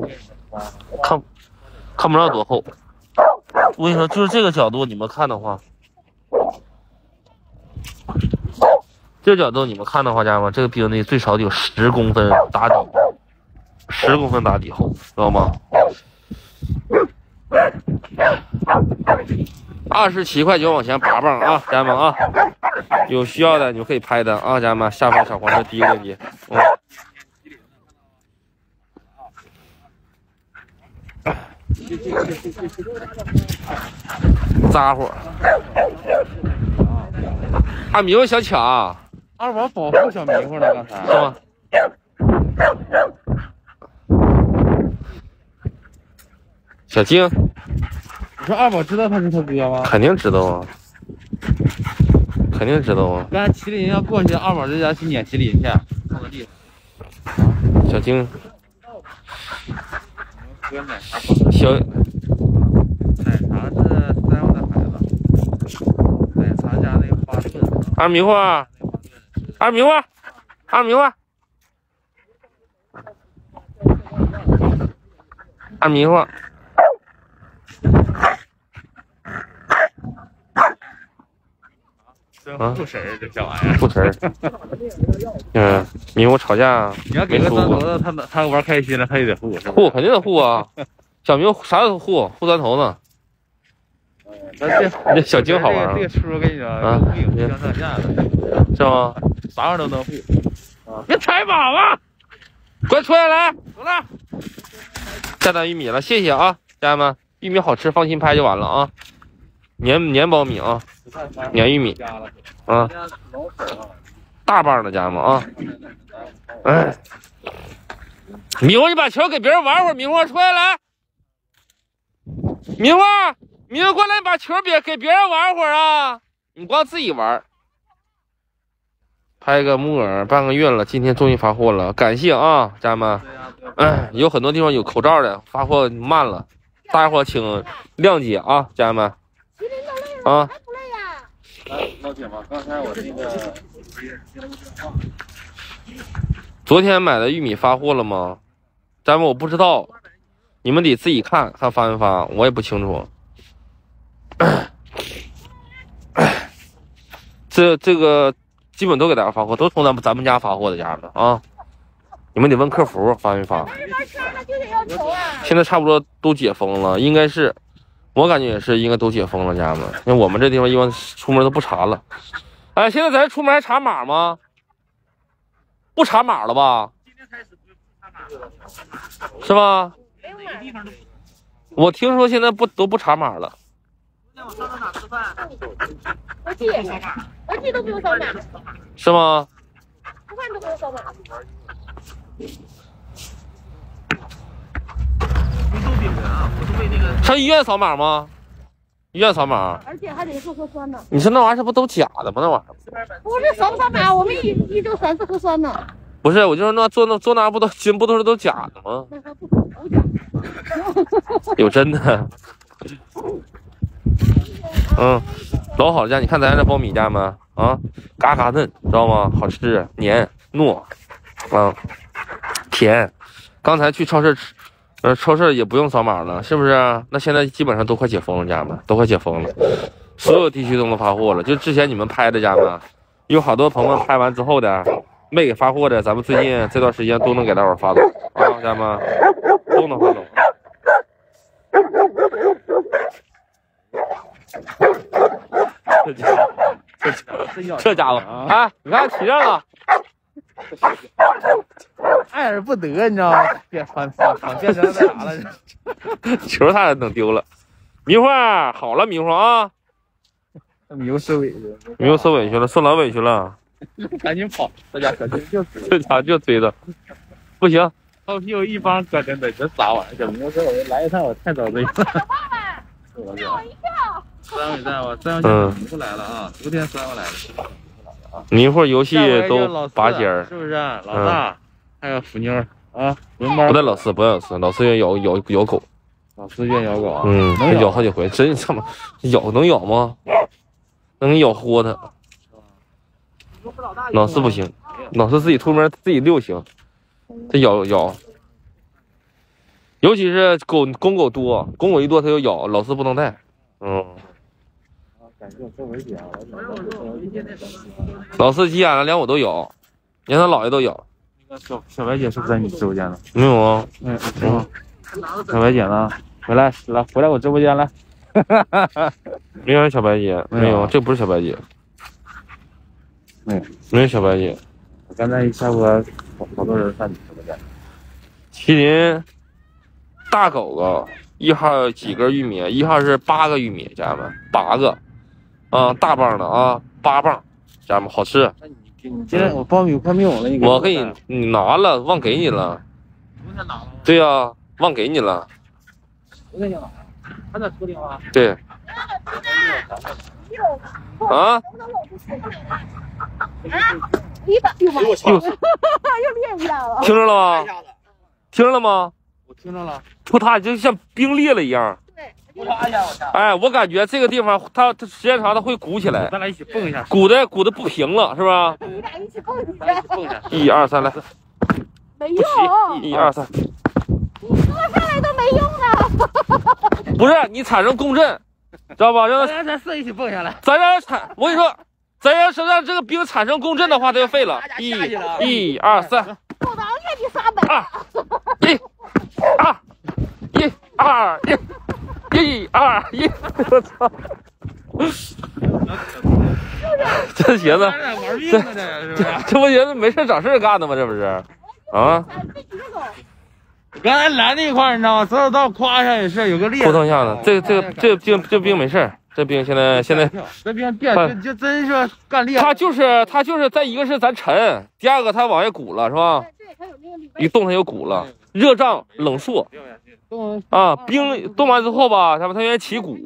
[SPEAKER 1] 不着多厚。我跟你说，就是这个角度，你们看的话，这个角度你们看的话，家人们，这个冰呢最少得有10公分打底，10公分打底厚，知道吗？27块9往前拔棒啊，家人们啊，有需要的你们可以拍单啊，家人们，下方小黄车第一个链接。咋呼？啊，迷糊想抢，
[SPEAKER 4] 二宝保护小迷糊呢，刚才
[SPEAKER 1] 是吗？小静，
[SPEAKER 4] 你说二宝知道他是他哥吗？
[SPEAKER 1] 肯定知道啊，肯定知道啊。
[SPEAKER 4] 刚才麒麟要过去，二宝这家去撵麒麟去，看个地方。
[SPEAKER 1] 小静，
[SPEAKER 4] 喝奶茶，
[SPEAKER 1] 小
[SPEAKER 4] 奶茶是3号的孩子，奶茶家那个花盾。
[SPEAKER 1] 二迷糊，二迷糊，二迷糊，二迷糊。
[SPEAKER 4] 不神儿，这小玩意儿
[SPEAKER 1] 不神儿。迷糊吵架，
[SPEAKER 4] 你要给个砖头子，他玩开心了，他也得护，
[SPEAKER 1] 护肯定得护啊。小迷糊啥都护砖头呢。这小精好玩啊！
[SPEAKER 4] 这个叔跟你说，
[SPEAKER 1] 啊，
[SPEAKER 4] 不相上下的，
[SPEAKER 1] 是吗？
[SPEAKER 4] 啥玩意儿都能护。
[SPEAKER 1] 啊！别踩马了，快出来，走了。下单玉米了，谢谢啊，家人们，玉米好吃，放心拍就完了啊。粘苞米啊，粘玉米啊，大棒的家人们啊。哎，迷糊，你把球给别人玩会儿，迷糊出来，迷糊过来，把球给别人玩会儿啊！你光自己玩。拍个木耳半个月了，今天终于发货了，感谢啊，家人们。有很多地方有口罩的，发货慢了，大家伙请谅解啊，家人们。啊。
[SPEAKER 4] 老铁嘛，刚才我那个
[SPEAKER 1] 昨天买的玉米发货了吗？家人们，我不知道，你们得自己看看发没发，我也不清楚。这个基本都给大家发货，都从咱们家发货的，家人们啊，你们得问客服发没发。现在差不多都解封了，应该是，我感觉也是应该都解封了，家人们。因为我们这地方一般出门都不查了。哎，现在咱出门还查码吗？不查码了吧？今天开始不查码了，是吧？我听说现在都不查码了。
[SPEAKER 3] 我上到哪吃饭？我弟都不用扫码，
[SPEAKER 1] 是吗？
[SPEAKER 3] 吃饭都不用扫码。
[SPEAKER 1] 上医院扫码吗？医院扫码，
[SPEAKER 3] 而且还得做核酸呢。
[SPEAKER 1] 你说那玩意儿这不都假的吗？那玩意儿
[SPEAKER 3] 不是扫不扫码，我们一周3次核酸呢。
[SPEAKER 1] 不是，我就说那做那不都是都假的吗？
[SPEAKER 3] 那还不都假？
[SPEAKER 1] 有真的。老好家，你看咱这苞米家们啊，嘎嘎嫩，知道吗？好吃，黏糯，啊，甜。刚才去超市吃，超市也不用扫码了，是不是？那现在基本上都快解封了，家们都快解封了，所有地区都能发货了。就之前你们拍的，家们有好多朋友们拍完之后的没给发货的，咱们最近这段时间都能给大伙发走啊，家们都能发走。这家伙啊，你看起上了，
[SPEAKER 4] 爱而不得，你知道吗？变成那啥了，
[SPEAKER 1] 球差点整丢了。迷糊好了，迷糊啊，
[SPEAKER 4] 迷糊受委屈，
[SPEAKER 1] 迷糊受委屈了，受老委屈了，
[SPEAKER 4] 赶紧跑，这家可真就
[SPEAKER 1] 这家就追着，不行，
[SPEAKER 4] 后屁股一帮可真的，这啥玩意儿？这迷糊说我来一趟，我太遭罪了。
[SPEAKER 3] 吓我一跳！
[SPEAKER 4] 3位在我3位迷糊来了啊！昨天3位来了。
[SPEAKER 1] 迷糊游戏都拔尖儿，
[SPEAKER 4] 是不是？老大，还有腐妞啊，轮班。
[SPEAKER 1] 不带老四，不带老四，老四愿咬狗。
[SPEAKER 4] 老四愿咬狗，
[SPEAKER 1] 能咬好几回，真他妈咬能咬吗？能咬活他。老四不行，老四自己出门自己遛行，他咬，尤其是公狗多，公狗一多他就咬，老四不能带。老四急眼了，连我都咬，连他姥爷都咬。
[SPEAKER 4] 那个小白姐是不是在你直播间呢？
[SPEAKER 1] 没有啊，
[SPEAKER 4] 小白姐呢？回来我直播间来。
[SPEAKER 1] 没有小白姐，没有，这不是小白姐，没有小白姐。
[SPEAKER 4] 我刚才一下播，好多人上你直播间。
[SPEAKER 1] 麒麟大狗狗1号几根玉米？1号是8个玉米，家人们8个，啊，大棒的啊，8棒，家人们好吃。
[SPEAKER 4] 你今天我苞米快没有了，
[SPEAKER 1] 我给你拿了，忘给你了。
[SPEAKER 4] 昨天拿了。
[SPEAKER 1] 对呀，忘给你了。
[SPEAKER 4] 昨天就拿了。他在车里吗？
[SPEAKER 1] 对。啊？
[SPEAKER 3] 又裂一下了。
[SPEAKER 1] 听着了吗？听着了吗？
[SPEAKER 4] 我听着了。
[SPEAKER 1] 不，它就像冰裂了一样。
[SPEAKER 3] 对。
[SPEAKER 1] 哎，我感觉这个地方它时间长它会鼓起来。
[SPEAKER 4] 咱俩一起蹦一下。
[SPEAKER 1] 鼓的不平了，是吧？
[SPEAKER 3] 你俩一起蹦一下。
[SPEAKER 1] 1、2、3，来。
[SPEAKER 3] 没用。
[SPEAKER 1] 1、2、3。
[SPEAKER 3] 你说上来都没用啊。
[SPEAKER 1] 不是你产生共振，知道吧？让
[SPEAKER 4] 咱4一起蹦下来。
[SPEAKER 1] 我跟你说，咱要是让这个冰产生共振的话，它就废了。1、2、3。
[SPEAKER 3] 我当年你300。
[SPEAKER 1] 1、2、1，1、2、1，我操！这鞋子，这不鞋子没事找事干的吗？这不是？啊？
[SPEAKER 4] 刚才来那一块你知道吗？走道夸一下也是有个裂。
[SPEAKER 1] 扑腾一下子，这冰没事，这冰现在
[SPEAKER 4] 这冰变就真是干裂。
[SPEAKER 1] 它就是再一个是咱沉，第二个它往外鼓了是吧？一动它就鼓了，热胀冷缩。啊，冰冻完之后吧，它愿意起鼓。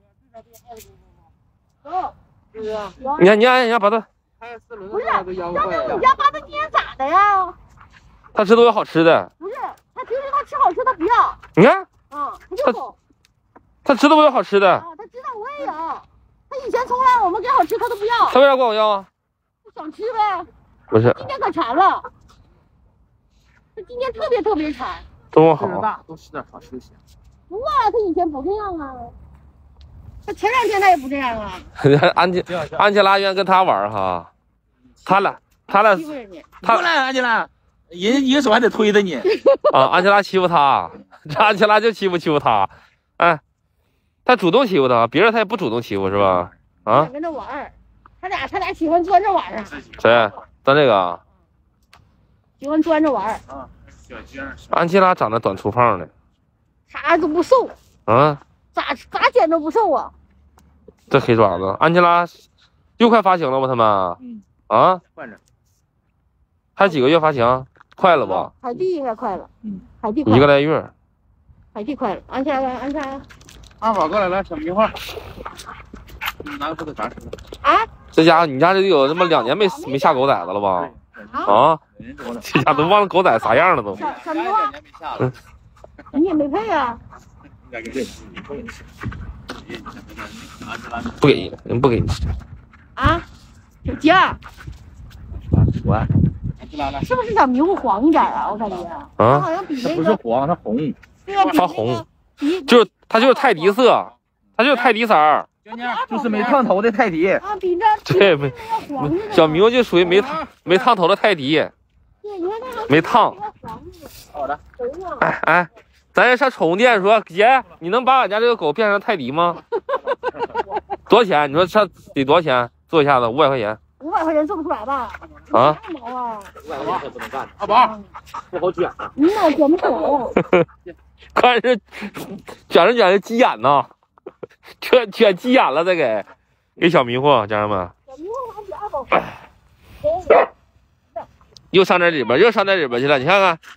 [SPEAKER 1] 你看，把它。
[SPEAKER 3] 不是，张明，你家八字今天咋的呀？
[SPEAKER 1] 他吃都有好吃的。
[SPEAKER 3] 不是，他平时他吃好吃他不要。
[SPEAKER 1] 你看。
[SPEAKER 3] 他
[SPEAKER 1] 吃的我有好吃的。
[SPEAKER 3] 啊，他知道我也有。他以前从来我们给好吃他都不要。
[SPEAKER 1] 他为啥管我要啊？
[SPEAKER 3] 想吃呗。
[SPEAKER 1] 不是。
[SPEAKER 3] 今天可馋了。他今天特别馋。
[SPEAKER 1] 多好。
[SPEAKER 4] 多吃点好吃些。
[SPEAKER 3] 不啊，他以前不这样啊。他前2天他也不这样啊。
[SPEAKER 1] 安琪拉愿跟他玩哈，他俩，
[SPEAKER 2] 过来，安琪拉，人一个手还得推着你。
[SPEAKER 1] 啊，安琪拉欺负他，这安琪拉就欺负他，哎，他主动欺负他，别人他也不主动欺负是吧？啊，
[SPEAKER 3] 跟他玩，他俩喜欢钻着玩啊。
[SPEAKER 1] 谁？咱这个？
[SPEAKER 3] 喜欢钻着玩。
[SPEAKER 4] 啊。
[SPEAKER 1] 安琪拉长得短粗胖的，
[SPEAKER 3] 啥都不瘦
[SPEAKER 1] 啊？咋
[SPEAKER 3] 减都不瘦啊？
[SPEAKER 1] 这黑爪子，安琪拉又快发情了吗？他们？啊？
[SPEAKER 2] 快着。
[SPEAKER 1] 还几个月发情？快了吧？
[SPEAKER 3] 海蒂应该快了。海蒂
[SPEAKER 1] 1个来月。
[SPEAKER 3] 海蒂快了，安琪拉。
[SPEAKER 4] 二宝过来，小迷糊。拿个这个啥吃的？
[SPEAKER 3] 啊？
[SPEAKER 1] 这家伙，你家这得有他妈2年没下狗崽子了吧？啊？这家都忘了狗崽啥样了都。
[SPEAKER 3] 小迷糊。你也没配啊。
[SPEAKER 1] 不给你，不给你。
[SPEAKER 3] 啊？姐。
[SPEAKER 2] 我。
[SPEAKER 3] 是不是小迷糊黄一点啊？我感觉。啊。好像比那个。
[SPEAKER 2] 不是黄，它红。
[SPEAKER 3] 对啊，
[SPEAKER 1] 发红。它就是泰迪色，它就是泰迪色儿。
[SPEAKER 2] 就是没烫头的泰迪。
[SPEAKER 3] 啊，比这。
[SPEAKER 1] 对，小迷糊就属于没烫头的泰迪。
[SPEAKER 3] 对，你看那
[SPEAKER 1] 没烫。
[SPEAKER 2] 好的。
[SPEAKER 1] 哎。咱也上宠物店说，姐，你能把俺家这个狗变成泰迪吗？多少钱？你说上得多少钱？做一下子500块钱。
[SPEAKER 3] 500块钱做不出来吧？
[SPEAKER 1] 啊
[SPEAKER 2] ？500块钱可不能干。阿宝，不好卷啊。
[SPEAKER 3] 卷不出来呀。
[SPEAKER 1] 看是卷着急眼呢，卷急眼了，再给小迷糊，家人们。
[SPEAKER 3] 小迷糊还比阿宝。
[SPEAKER 1] 又上这里边去了，你看看。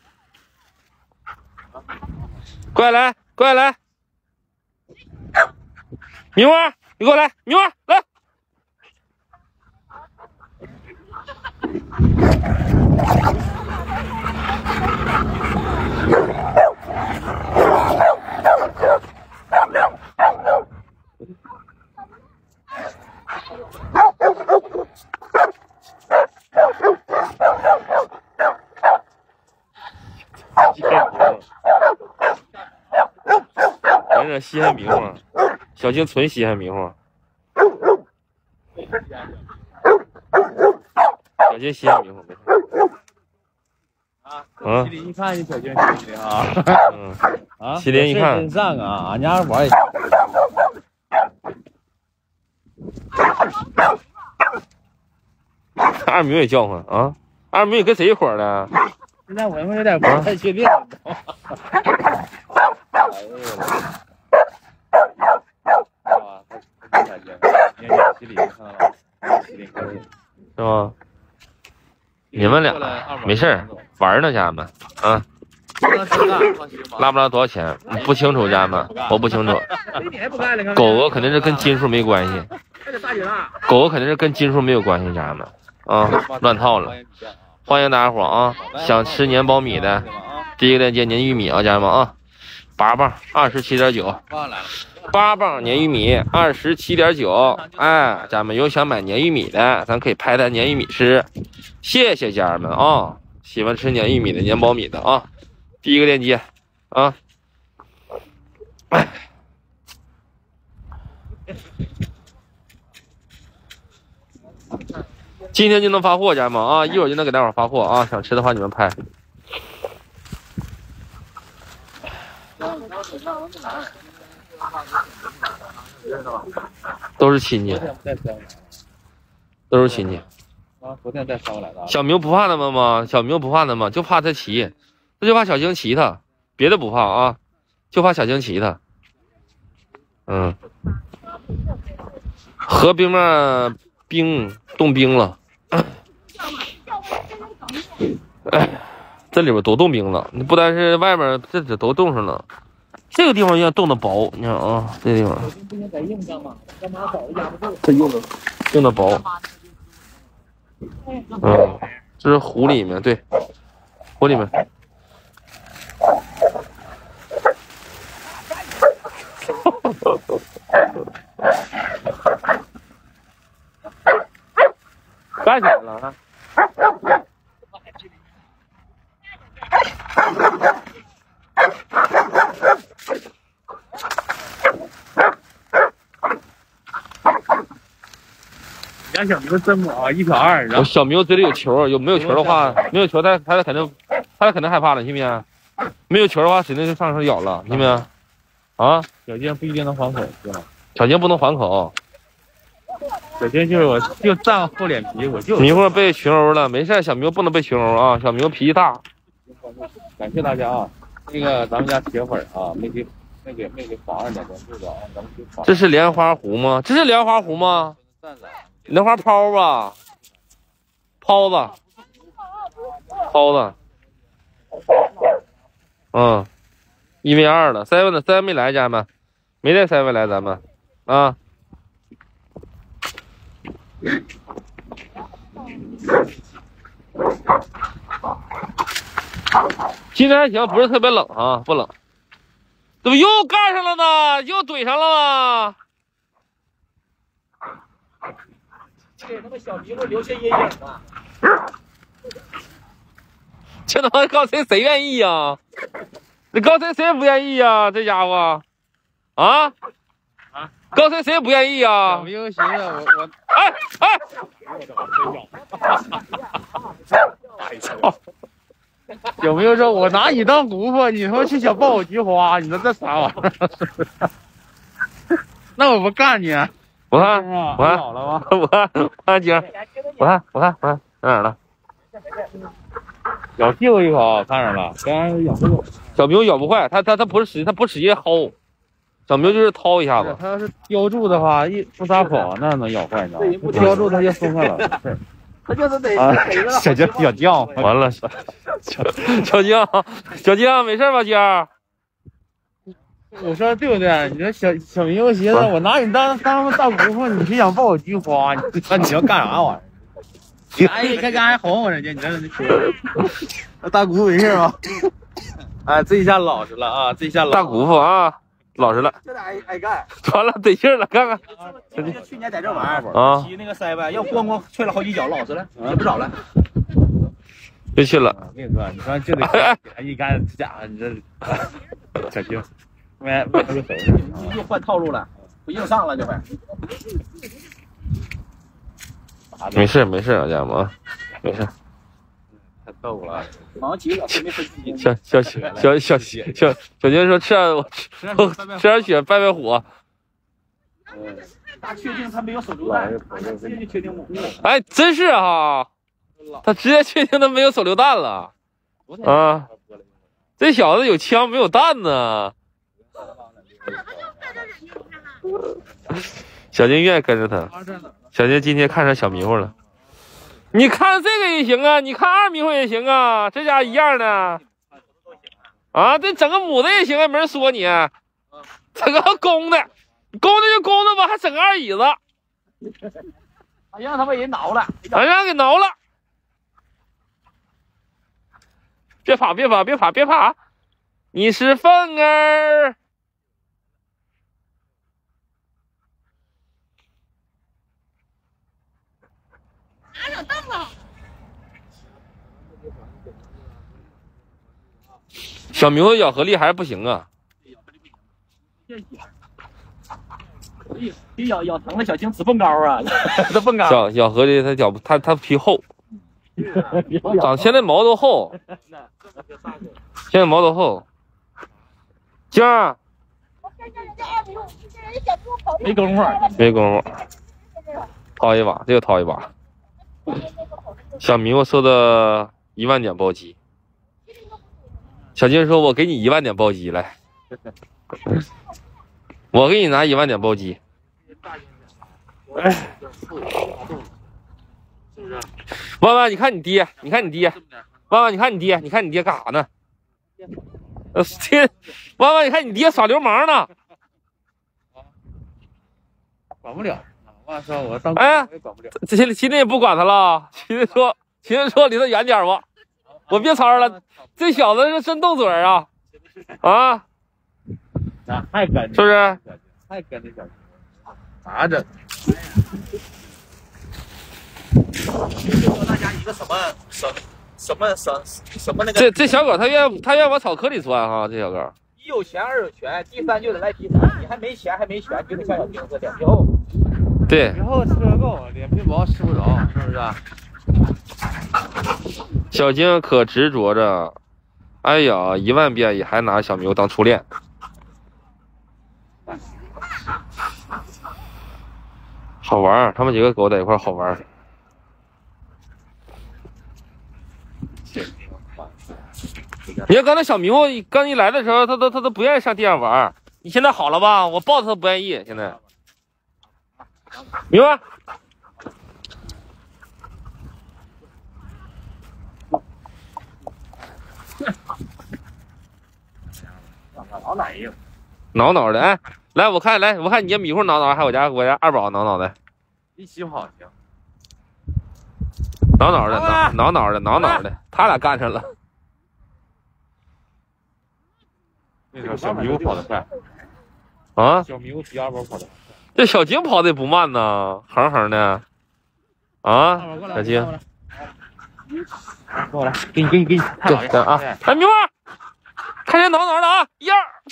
[SPEAKER 1] 过来，迷糊， 你给我来，明儿来。人这稀罕迷糊，小金纯稀罕迷糊。小金稀罕迷糊没事。
[SPEAKER 4] 啊，麒麟一看就小金稀的啊。啊，
[SPEAKER 1] 麒麟一看
[SPEAKER 4] 真上啊，俺家玩也。
[SPEAKER 1] 二明也叫唤啊！二明，你跟谁一伙儿的？
[SPEAKER 4] 现在我有点不太确定。
[SPEAKER 1] 是吗？你们俩没事儿玩呢，家人们啊。拉不拉多少钱？不清楚，家人们，我不清楚。狗狗肯定是跟斤数没关系，狗狗肯定是跟斤数没有关系，家人们啊，乱套了。欢迎大家伙啊！想吃年苞米的，第一个链接年玉米啊，家人们啊，8磅27.9， 8磅年玉米27.9。哎，家人们有想买年玉米的，咱可以拍台年玉米吃。谢谢家人们啊！喜欢吃年玉米的、年苞米的啊，第一个链接啊。哎。今天就能发货，家人们啊！一会儿就能给大伙发货啊！想吃的话你们拍。都是亲戚，都是亲戚。
[SPEAKER 4] 啊，昨天带捎来的。
[SPEAKER 1] 小明不怕他们吗？小明不怕他们，就怕他骑，他就怕小星骑他，别的不怕啊，就怕小星骑他。嗯，河冰面冰冻冰了。哎，这里边都冻冰了，不单是外面，这都冻上了。这个地方要冻得薄，你看啊，这地方。这用的薄。嗯，这是湖里面，对，湖里面。干起来了啊！
[SPEAKER 4] 家小明真猛啊，1挑2。
[SPEAKER 1] 我小明嘴里有球，有没有球的话，没有球他肯定害怕了，信不信？没有球的话，指定就上手咬了，信不信？啊，
[SPEAKER 4] 小金不一定能还口，是吧？
[SPEAKER 1] 小金不能还口。
[SPEAKER 4] 小金就是我就占厚脸皮，我就
[SPEAKER 1] 迷糊被群殴了，没事，小明不能被群殴啊，小明脾气大。
[SPEAKER 4] 感谢大家啊，那个咱们家铁粉啊，没给榜2点关注的啊，咱们去榜。
[SPEAKER 1] 这是莲花湖吗？这是莲花湖吗？莲花泡吧，泡子，嗯，1v2的，7没来，家人们，没带7来，咱们啊。今天还行，不是特别冷啊，不冷。怎么又干上了呢？又怼上了吗？
[SPEAKER 2] 给他们小迷糊留下阴影啊！
[SPEAKER 1] 这他妈刚才谁愿意呀？这刚才谁不愿意呀？这家伙，啊？刚才谁不愿意呀？
[SPEAKER 4] 小明寻思我
[SPEAKER 1] 哎操！
[SPEAKER 4] 小明说：“我拿你当姑父，你他妈去想抱我菊花，你说这啥玩意儿？那我不干你！
[SPEAKER 1] 我看，
[SPEAKER 4] 老了吗？
[SPEAKER 1] 我看晶，我看在哪儿了？
[SPEAKER 4] 咬屁股一口，看着了，刚刚咬不动。
[SPEAKER 1] 小明咬不坏，他不是使劲薅，小明就是掏一下子。
[SPEAKER 4] 他要是叼住的话，不撒口，那能咬坏，你知道吗？不叼住他就松开了。
[SPEAKER 2] 他就是得
[SPEAKER 4] 小金小犟，
[SPEAKER 1] 完了，小晶，没事吧，晶？
[SPEAKER 4] 我说对不对？你说小明，我寻思我拿你当大姑父，你是想抱我菊花？你说你要干啥玩意儿？你刚还哄我人家，你这那大姑父没事吧？哎，这一下老实了啊！这一下
[SPEAKER 1] 大姑父啊，老实了。
[SPEAKER 2] 这俩挨干，
[SPEAKER 1] 完了得劲了，看看。
[SPEAKER 2] 去年在这玩
[SPEAKER 1] 啊，
[SPEAKER 2] 骑那个塞呗，要咣踹了好几脚，老实了，也不少了。
[SPEAKER 1] 别去了。
[SPEAKER 4] 我跟你说，你说就得一干，这家伙你这小舅，没手
[SPEAKER 2] 又换套路了，不硬上了这回。
[SPEAKER 1] 没事没事，家伙啊，没事。
[SPEAKER 4] 太逗了，
[SPEAKER 2] 忙急了，没分心。
[SPEAKER 1] 小金说吃点血败败火。
[SPEAKER 2] 他确定他没有手榴弹，直接就确定母。
[SPEAKER 1] 哎，真是哈，他直接确定他没有手榴弹了啊！这小子有枪没有弹呢。小金愿意跟着他，小金今天看上小迷糊了。你看这个也行啊，你看二迷糊也行啊，这家一样的啊，这整个母的也行啊，没人说你。整个公的，公的就公的吧，还整个二椅子，
[SPEAKER 2] 让他把人挠了，
[SPEAKER 1] 让给挠了。别跑，别跑，别跑，别跑！你是凤儿。
[SPEAKER 3] 哪有凳了？
[SPEAKER 1] 小明的咬合力还是不行啊。
[SPEAKER 2] 比咬疼的小精直蹦高啊，它蹦高。
[SPEAKER 1] 咬合力它皮厚，现在毛都厚，现在毛都厚。静儿，
[SPEAKER 2] 没功夫，
[SPEAKER 1] 没功夫，掏一把，这个掏一把。小迷糊收的1万点暴击，小金说：“我给你1万点暴击来，我给你拿1万点暴击。”万万，你看你爹，你看你爹，万万，你看你爹，你看你爹干啥呢？万万，你看你爹耍流氓呢。
[SPEAKER 4] 管不了。我说我当
[SPEAKER 1] 哎，
[SPEAKER 4] 也管不了。
[SPEAKER 1] 这今天也不管他了。秦天说离他远点吧，我别吵了。这小子是真斗嘴啊！啊，
[SPEAKER 4] 那还跟
[SPEAKER 1] 是不是？
[SPEAKER 4] 还跟着小鸡，咋整？
[SPEAKER 2] 教大家一个什么那个？
[SPEAKER 1] 这小狗他愿往草窠里钻哈，这小狗。
[SPEAKER 2] 一有钱二有权，第三就得来第三。你还没钱还没权，就得像小兵似的脸皮厚。
[SPEAKER 1] 对，
[SPEAKER 4] 以后吃个够，脸皮薄吃不着，是不是？
[SPEAKER 1] 小金可执着着，哎呀，1万遍也还拿小牛当初恋。好玩，他们几个狗在一块好玩。你看刚才小迷糊刚一来的时候，他都不愿意上地上玩。你现在好了吧？我抱他都不愿意。现在，明白？挠的，哎，来我看你家迷糊挠，还有我家二宝挠的，
[SPEAKER 4] 一起跑行。
[SPEAKER 1] 挠的，他俩干上了。
[SPEAKER 4] 那个小迷糊跑得快
[SPEAKER 1] 啊！
[SPEAKER 4] 小迷糊比二宝跑得快。
[SPEAKER 1] 这小金跑的也不慢呢，横的。啊，小金，
[SPEAKER 4] 过来，给你，
[SPEAKER 1] 对啊！哎，迷糊，看见挠的啊！1、2，去！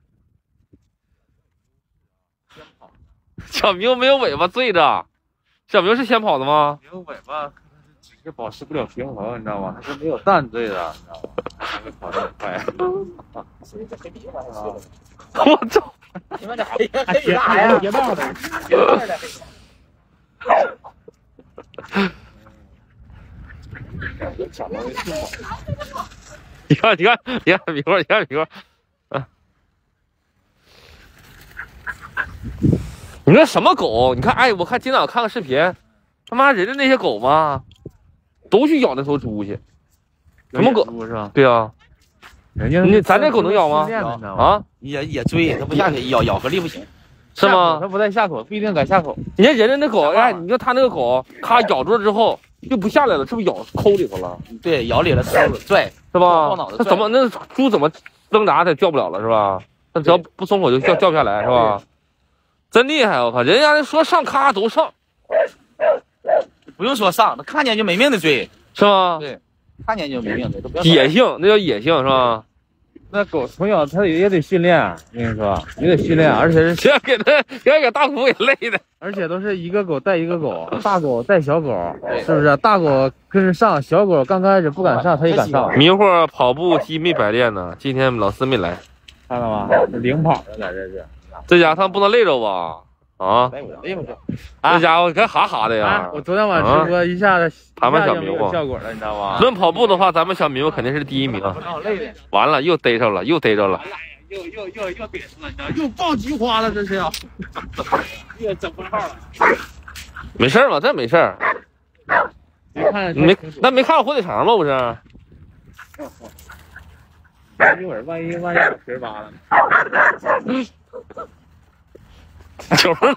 [SPEAKER 1] 小明没有尾巴醉着，小明是先跑的吗？
[SPEAKER 4] 没有尾巴，只是保持不了平衡，你知道吗？他是没有蛋醉的，你知道吗？才会跑得很快。
[SPEAKER 1] 我操！
[SPEAKER 2] 你们这黑啥呀？别闹的，别闹的。
[SPEAKER 1] 你看，迷糊，啊！你说什么狗？你看，哎，我看今早看个视频，他妈人家那些狗嘛，都去咬那头猪去。什么狗？
[SPEAKER 4] 猪是吧？
[SPEAKER 1] 对啊， 咱这狗能咬吗？啊，
[SPEAKER 2] 也追，它不下去，咬合力不行，
[SPEAKER 1] 是吗？
[SPEAKER 4] 它不在下口，不一定敢下口。
[SPEAKER 1] 你看人家那狗，哎，你看它那个狗，咔咬住了之后就不下来了，是不是咬抠里头了？
[SPEAKER 2] 对，咬里了，拽，
[SPEAKER 1] 是吧？
[SPEAKER 2] 抱脑子
[SPEAKER 1] 它怎么那猪怎么挣扎它也掉不了了，是吧？它只要不松口就掉不下来，是吧？真厉害，我靠！人家说上咔都上，
[SPEAKER 2] 不用说上，他看见就没命的追，
[SPEAKER 1] 是吗？
[SPEAKER 2] 对，看见就没命的，都不要
[SPEAKER 1] 野性，那叫野性，是吧？
[SPEAKER 4] 那狗从小它也得训练，我跟你说，也得训练，而且是
[SPEAKER 1] 给大虎给累的，
[SPEAKER 4] 而且都是一个狗带一个狗，大狗带小狗，是不是？大狗跟着上，小狗刚开始不敢上，它也敢上。
[SPEAKER 1] 迷糊跑步机没白练呢，今天老师没来，
[SPEAKER 4] 看到吗？领跑的在这是。
[SPEAKER 1] 这家伙他不能累着吧？啊，
[SPEAKER 2] 累不着，
[SPEAKER 1] 这家伙该哈哈的呀！
[SPEAKER 4] 我昨天晚上直播一下子
[SPEAKER 1] 盘盘小迷糊
[SPEAKER 4] 效果了，你知道吗？
[SPEAKER 1] 论跑步的话，咱们小迷糊肯定是第一名。完了，又逮着了，又逮着了。
[SPEAKER 4] 又逮着了，你知道又爆菊花了，这是要又整不号了。
[SPEAKER 1] 没事嘛，这没事儿。没看我火腿肠吗？不是。
[SPEAKER 4] 一会儿万一把皮扒了呢？
[SPEAKER 1] 球呢？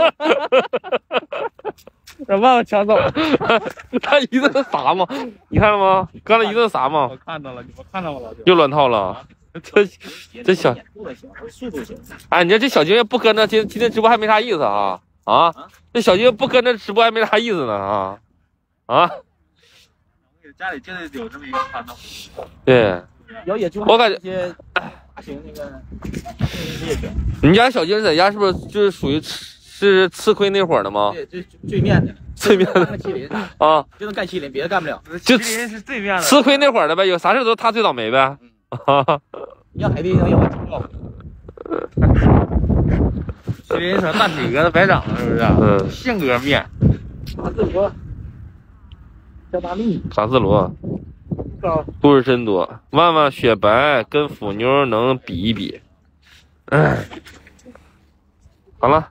[SPEAKER 4] 让把我抢走了。
[SPEAKER 1] 他一顿撒吗？你看了吗？刚才一顿撒吗？
[SPEAKER 4] 我看到了，我看到了。
[SPEAKER 1] 又乱套了。这小
[SPEAKER 2] 速度行。
[SPEAKER 1] 哎，你看这小精灵不跟着，今天直播还没啥意思啊啊！这小精灵不跟着直播还没啥意思呢啊啊！
[SPEAKER 4] 家里现在有这么一个看到。
[SPEAKER 1] 对，我感觉。
[SPEAKER 2] 大型那个
[SPEAKER 1] 你家小精在家是不是就是属于是吃亏那会儿的吗？
[SPEAKER 2] 对，最面的，
[SPEAKER 1] 最面的
[SPEAKER 2] 麒麟
[SPEAKER 1] 啊，
[SPEAKER 2] 就能干麒麟，别的干不了。
[SPEAKER 1] 就
[SPEAKER 4] 麒麟是最面的，
[SPEAKER 1] 吃亏那会儿的呗，有啥事都他最倒霉呗。
[SPEAKER 2] 你要海地能有
[SPEAKER 4] 麒麟成大体格子白长了，是不是？
[SPEAKER 1] 嗯，
[SPEAKER 4] 性格面。
[SPEAKER 2] 卡斯罗，叫大力，
[SPEAKER 1] 卡斯罗。故事真多，万万雪白跟腐妞能比一比。好了，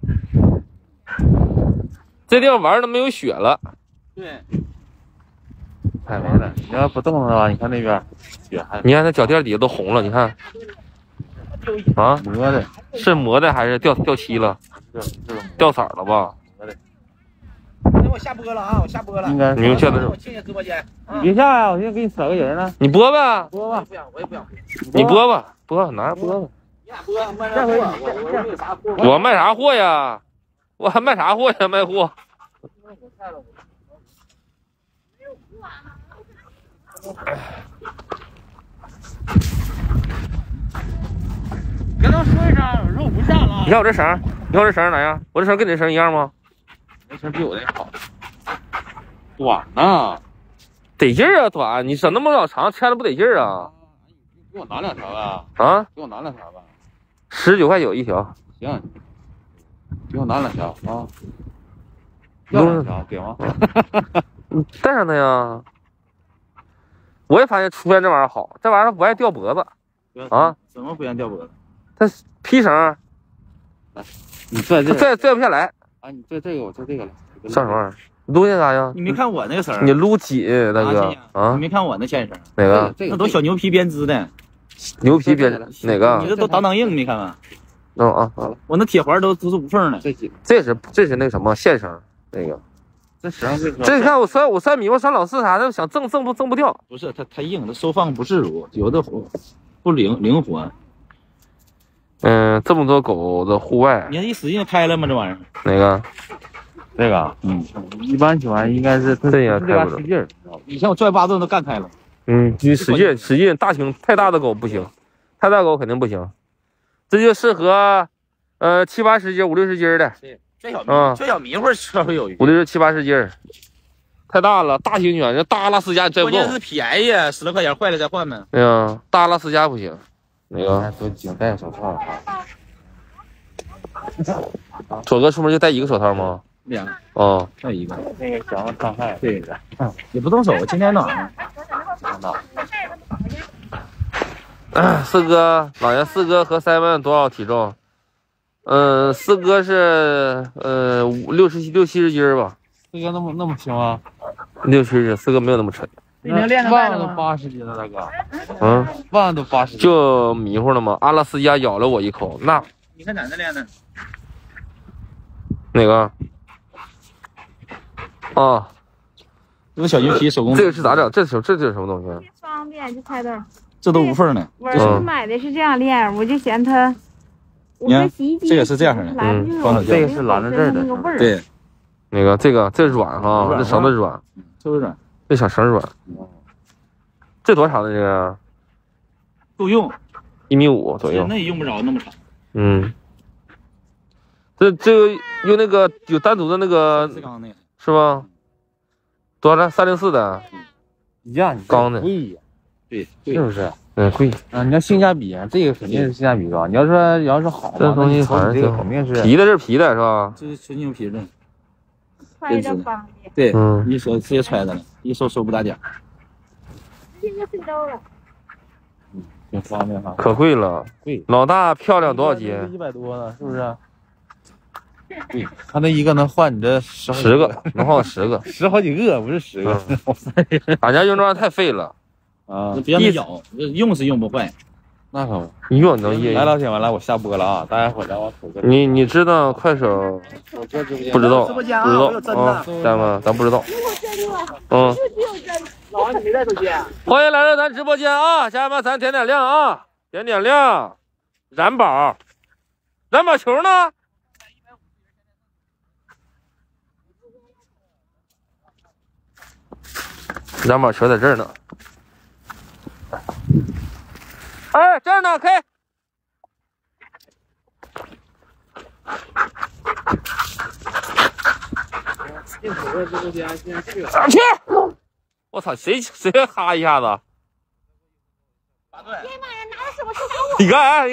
[SPEAKER 1] 这地方玩的没有雪了。
[SPEAKER 2] 对，
[SPEAKER 4] 太没了。你要不动的话，你看那边雪还……
[SPEAKER 1] 你看它脚垫底下都红了，你看。啊，
[SPEAKER 4] 磨的，
[SPEAKER 1] 是磨的还是掉漆了？掉色了吧？
[SPEAKER 2] 我下播了啊！我下播了。
[SPEAKER 4] 应该
[SPEAKER 1] 你们下的是？
[SPEAKER 2] 我进直播间。
[SPEAKER 4] 你别下呀，我现在给你扫个人呢。
[SPEAKER 1] 你播呗，
[SPEAKER 2] 播吧。不想，我也不想。
[SPEAKER 1] 你播吧，播拿着播吧。
[SPEAKER 2] 你俩播，卖啥货？我有啥货？
[SPEAKER 1] 我卖啥货呀？我还卖啥货呀？卖货。
[SPEAKER 4] 跟他说一声，我说我不下了。
[SPEAKER 1] 你看我这绳，你看我这绳哪样？我这绳跟你这绳一样吗？
[SPEAKER 4] 这绳比我那好，短呐，
[SPEAKER 1] 得劲儿啊，短！你整那么老长，牵着不得劲儿啊？
[SPEAKER 4] 给我拿两条吧。
[SPEAKER 1] 啊？
[SPEAKER 4] 给我拿两条吧。
[SPEAKER 1] 19.9一条。
[SPEAKER 4] 行，给我拿两条啊。
[SPEAKER 1] 要
[SPEAKER 4] 两条给吗？
[SPEAKER 1] 你带上它呀。我也发现出现这玩意儿好，这玩意儿不爱掉脖子啊。
[SPEAKER 2] 怎么不愿掉脖子？
[SPEAKER 1] 它劈绳，
[SPEAKER 4] 你拽这
[SPEAKER 1] 拽不下来。
[SPEAKER 4] 啊，你拽这个，我拽这个了。
[SPEAKER 1] 上什么玩意儿？撸那啥呀？
[SPEAKER 2] 你没看我那个绳？
[SPEAKER 1] 你撸紧，大哥啊！
[SPEAKER 2] 你没看我那牵绳？
[SPEAKER 1] 哪个？
[SPEAKER 2] 那都小牛皮编织的。
[SPEAKER 1] 牛皮编哪个？
[SPEAKER 2] 你这都当硬，没看吗？
[SPEAKER 1] 啊，好了，
[SPEAKER 2] 我那铁环都是无缝的。
[SPEAKER 1] 这是那个什么线绳，那个。
[SPEAKER 4] 这绳
[SPEAKER 1] 这你看我摔迷糊摔老四啥的，想挣不掉。
[SPEAKER 2] 不是它太硬，它收放不自如，有的不灵活。
[SPEAKER 1] 这么多狗的户外，
[SPEAKER 2] 你看一使劲开了吗？这玩意儿？
[SPEAKER 1] 哪个？
[SPEAKER 4] 这个，一般情况应该是
[SPEAKER 1] 这样
[SPEAKER 4] 开不了，使劲儿。
[SPEAKER 2] 以前我拽8顿都干开了。
[SPEAKER 1] 你使劲，大型太大的狗不行，太大狗肯定不行。这就适合7、80斤、5、60斤的。
[SPEAKER 2] 拽小迷糊稍微有余。
[SPEAKER 1] 5、60、7、80斤，太大了，大型犬这大阿拉斯加拽不动。
[SPEAKER 2] 关键是便宜，10来块钱坏了再换呗。
[SPEAKER 1] 对呀，大阿拉斯加不行。那个
[SPEAKER 4] 都警戴手套。
[SPEAKER 1] 左哥出门就戴一个手套吗
[SPEAKER 2] ？2个。
[SPEAKER 1] 哦，
[SPEAKER 2] 还有一个。
[SPEAKER 4] 那个想伤害。
[SPEAKER 2] 对的。也不动手，今天暖。
[SPEAKER 1] 四哥，老爷，四哥和7多少体重？四哥是60、70斤吧。
[SPEAKER 4] 四哥那么轻啊？
[SPEAKER 1] 60、70斤，四哥没有那么沉。
[SPEAKER 2] 已经练
[SPEAKER 4] 万都80斤了，大哥。
[SPEAKER 1] 嗯，
[SPEAKER 4] 万都80斤。
[SPEAKER 1] 就迷糊了吗？阿拉斯加咬了我一口，那
[SPEAKER 2] 你看哪能练的？
[SPEAKER 1] 哪个？啊，
[SPEAKER 2] 这个小牛皮手工。
[SPEAKER 1] 这个是咋整？这是什么东西？
[SPEAKER 3] 特别方便，这菜豆。
[SPEAKER 2] 这都无缝的。
[SPEAKER 3] 我儿子买的是这样练，我就嫌它。
[SPEAKER 2] 你看，这个是这样式的。
[SPEAKER 1] 这个是拦着这儿的。
[SPEAKER 2] 对，
[SPEAKER 1] 那个这软哈，这绳子软，
[SPEAKER 2] 特别软，
[SPEAKER 1] 这小绳软。这多长的这个？
[SPEAKER 2] 够用
[SPEAKER 1] ，1.5米左右。
[SPEAKER 2] 那也用不着那么长。
[SPEAKER 1] 嗯。这个用那个有单独的那个，是吧？多少的？304的。
[SPEAKER 4] 一样，
[SPEAKER 1] 钢的。
[SPEAKER 2] 贵，对，
[SPEAKER 4] 是不是？
[SPEAKER 1] 嗯，贵
[SPEAKER 4] 啊！你要性价比，这个肯定是性价比高。你要是好，
[SPEAKER 1] 这东西反正
[SPEAKER 4] 这个肯定是
[SPEAKER 1] 皮的，是皮的，是吧？
[SPEAKER 2] 这是纯牛皮的，
[SPEAKER 3] 揣着方便。
[SPEAKER 2] 对，一手直接揣着了，一手不打点。
[SPEAKER 3] 这个是兜了。
[SPEAKER 4] 挺方便哈。
[SPEAKER 1] 可贵了，
[SPEAKER 4] 贵。
[SPEAKER 1] 老大漂亮多少斤
[SPEAKER 4] ？100多呢，是不是？对，他那一个能换你这
[SPEAKER 1] 10个，能换我10个
[SPEAKER 4] ，10好几个，不是10个。
[SPEAKER 1] 俺家用这玩意太费了。
[SPEAKER 2] 啊，别让它咬，用是用不坏。
[SPEAKER 4] 那可不，
[SPEAKER 1] 用能用。
[SPEAKER 4] 来，老铁们，来，我下播了啊！大家伙来往口哥。
[SPEAKER 1] 你知道快手？不知道，不知道啊，家人们，咱不知道。嗯。
[SPEAKER 2] 老王，你没带手机？
[SPEAKER 1] 欢迎来到咱直播间啊，家人们，咱点亮啊，点亮。燃宝球呢？燃宝球在这儿呢。哎，这儿呢，可以。去！我操，谁哈一下子？你看，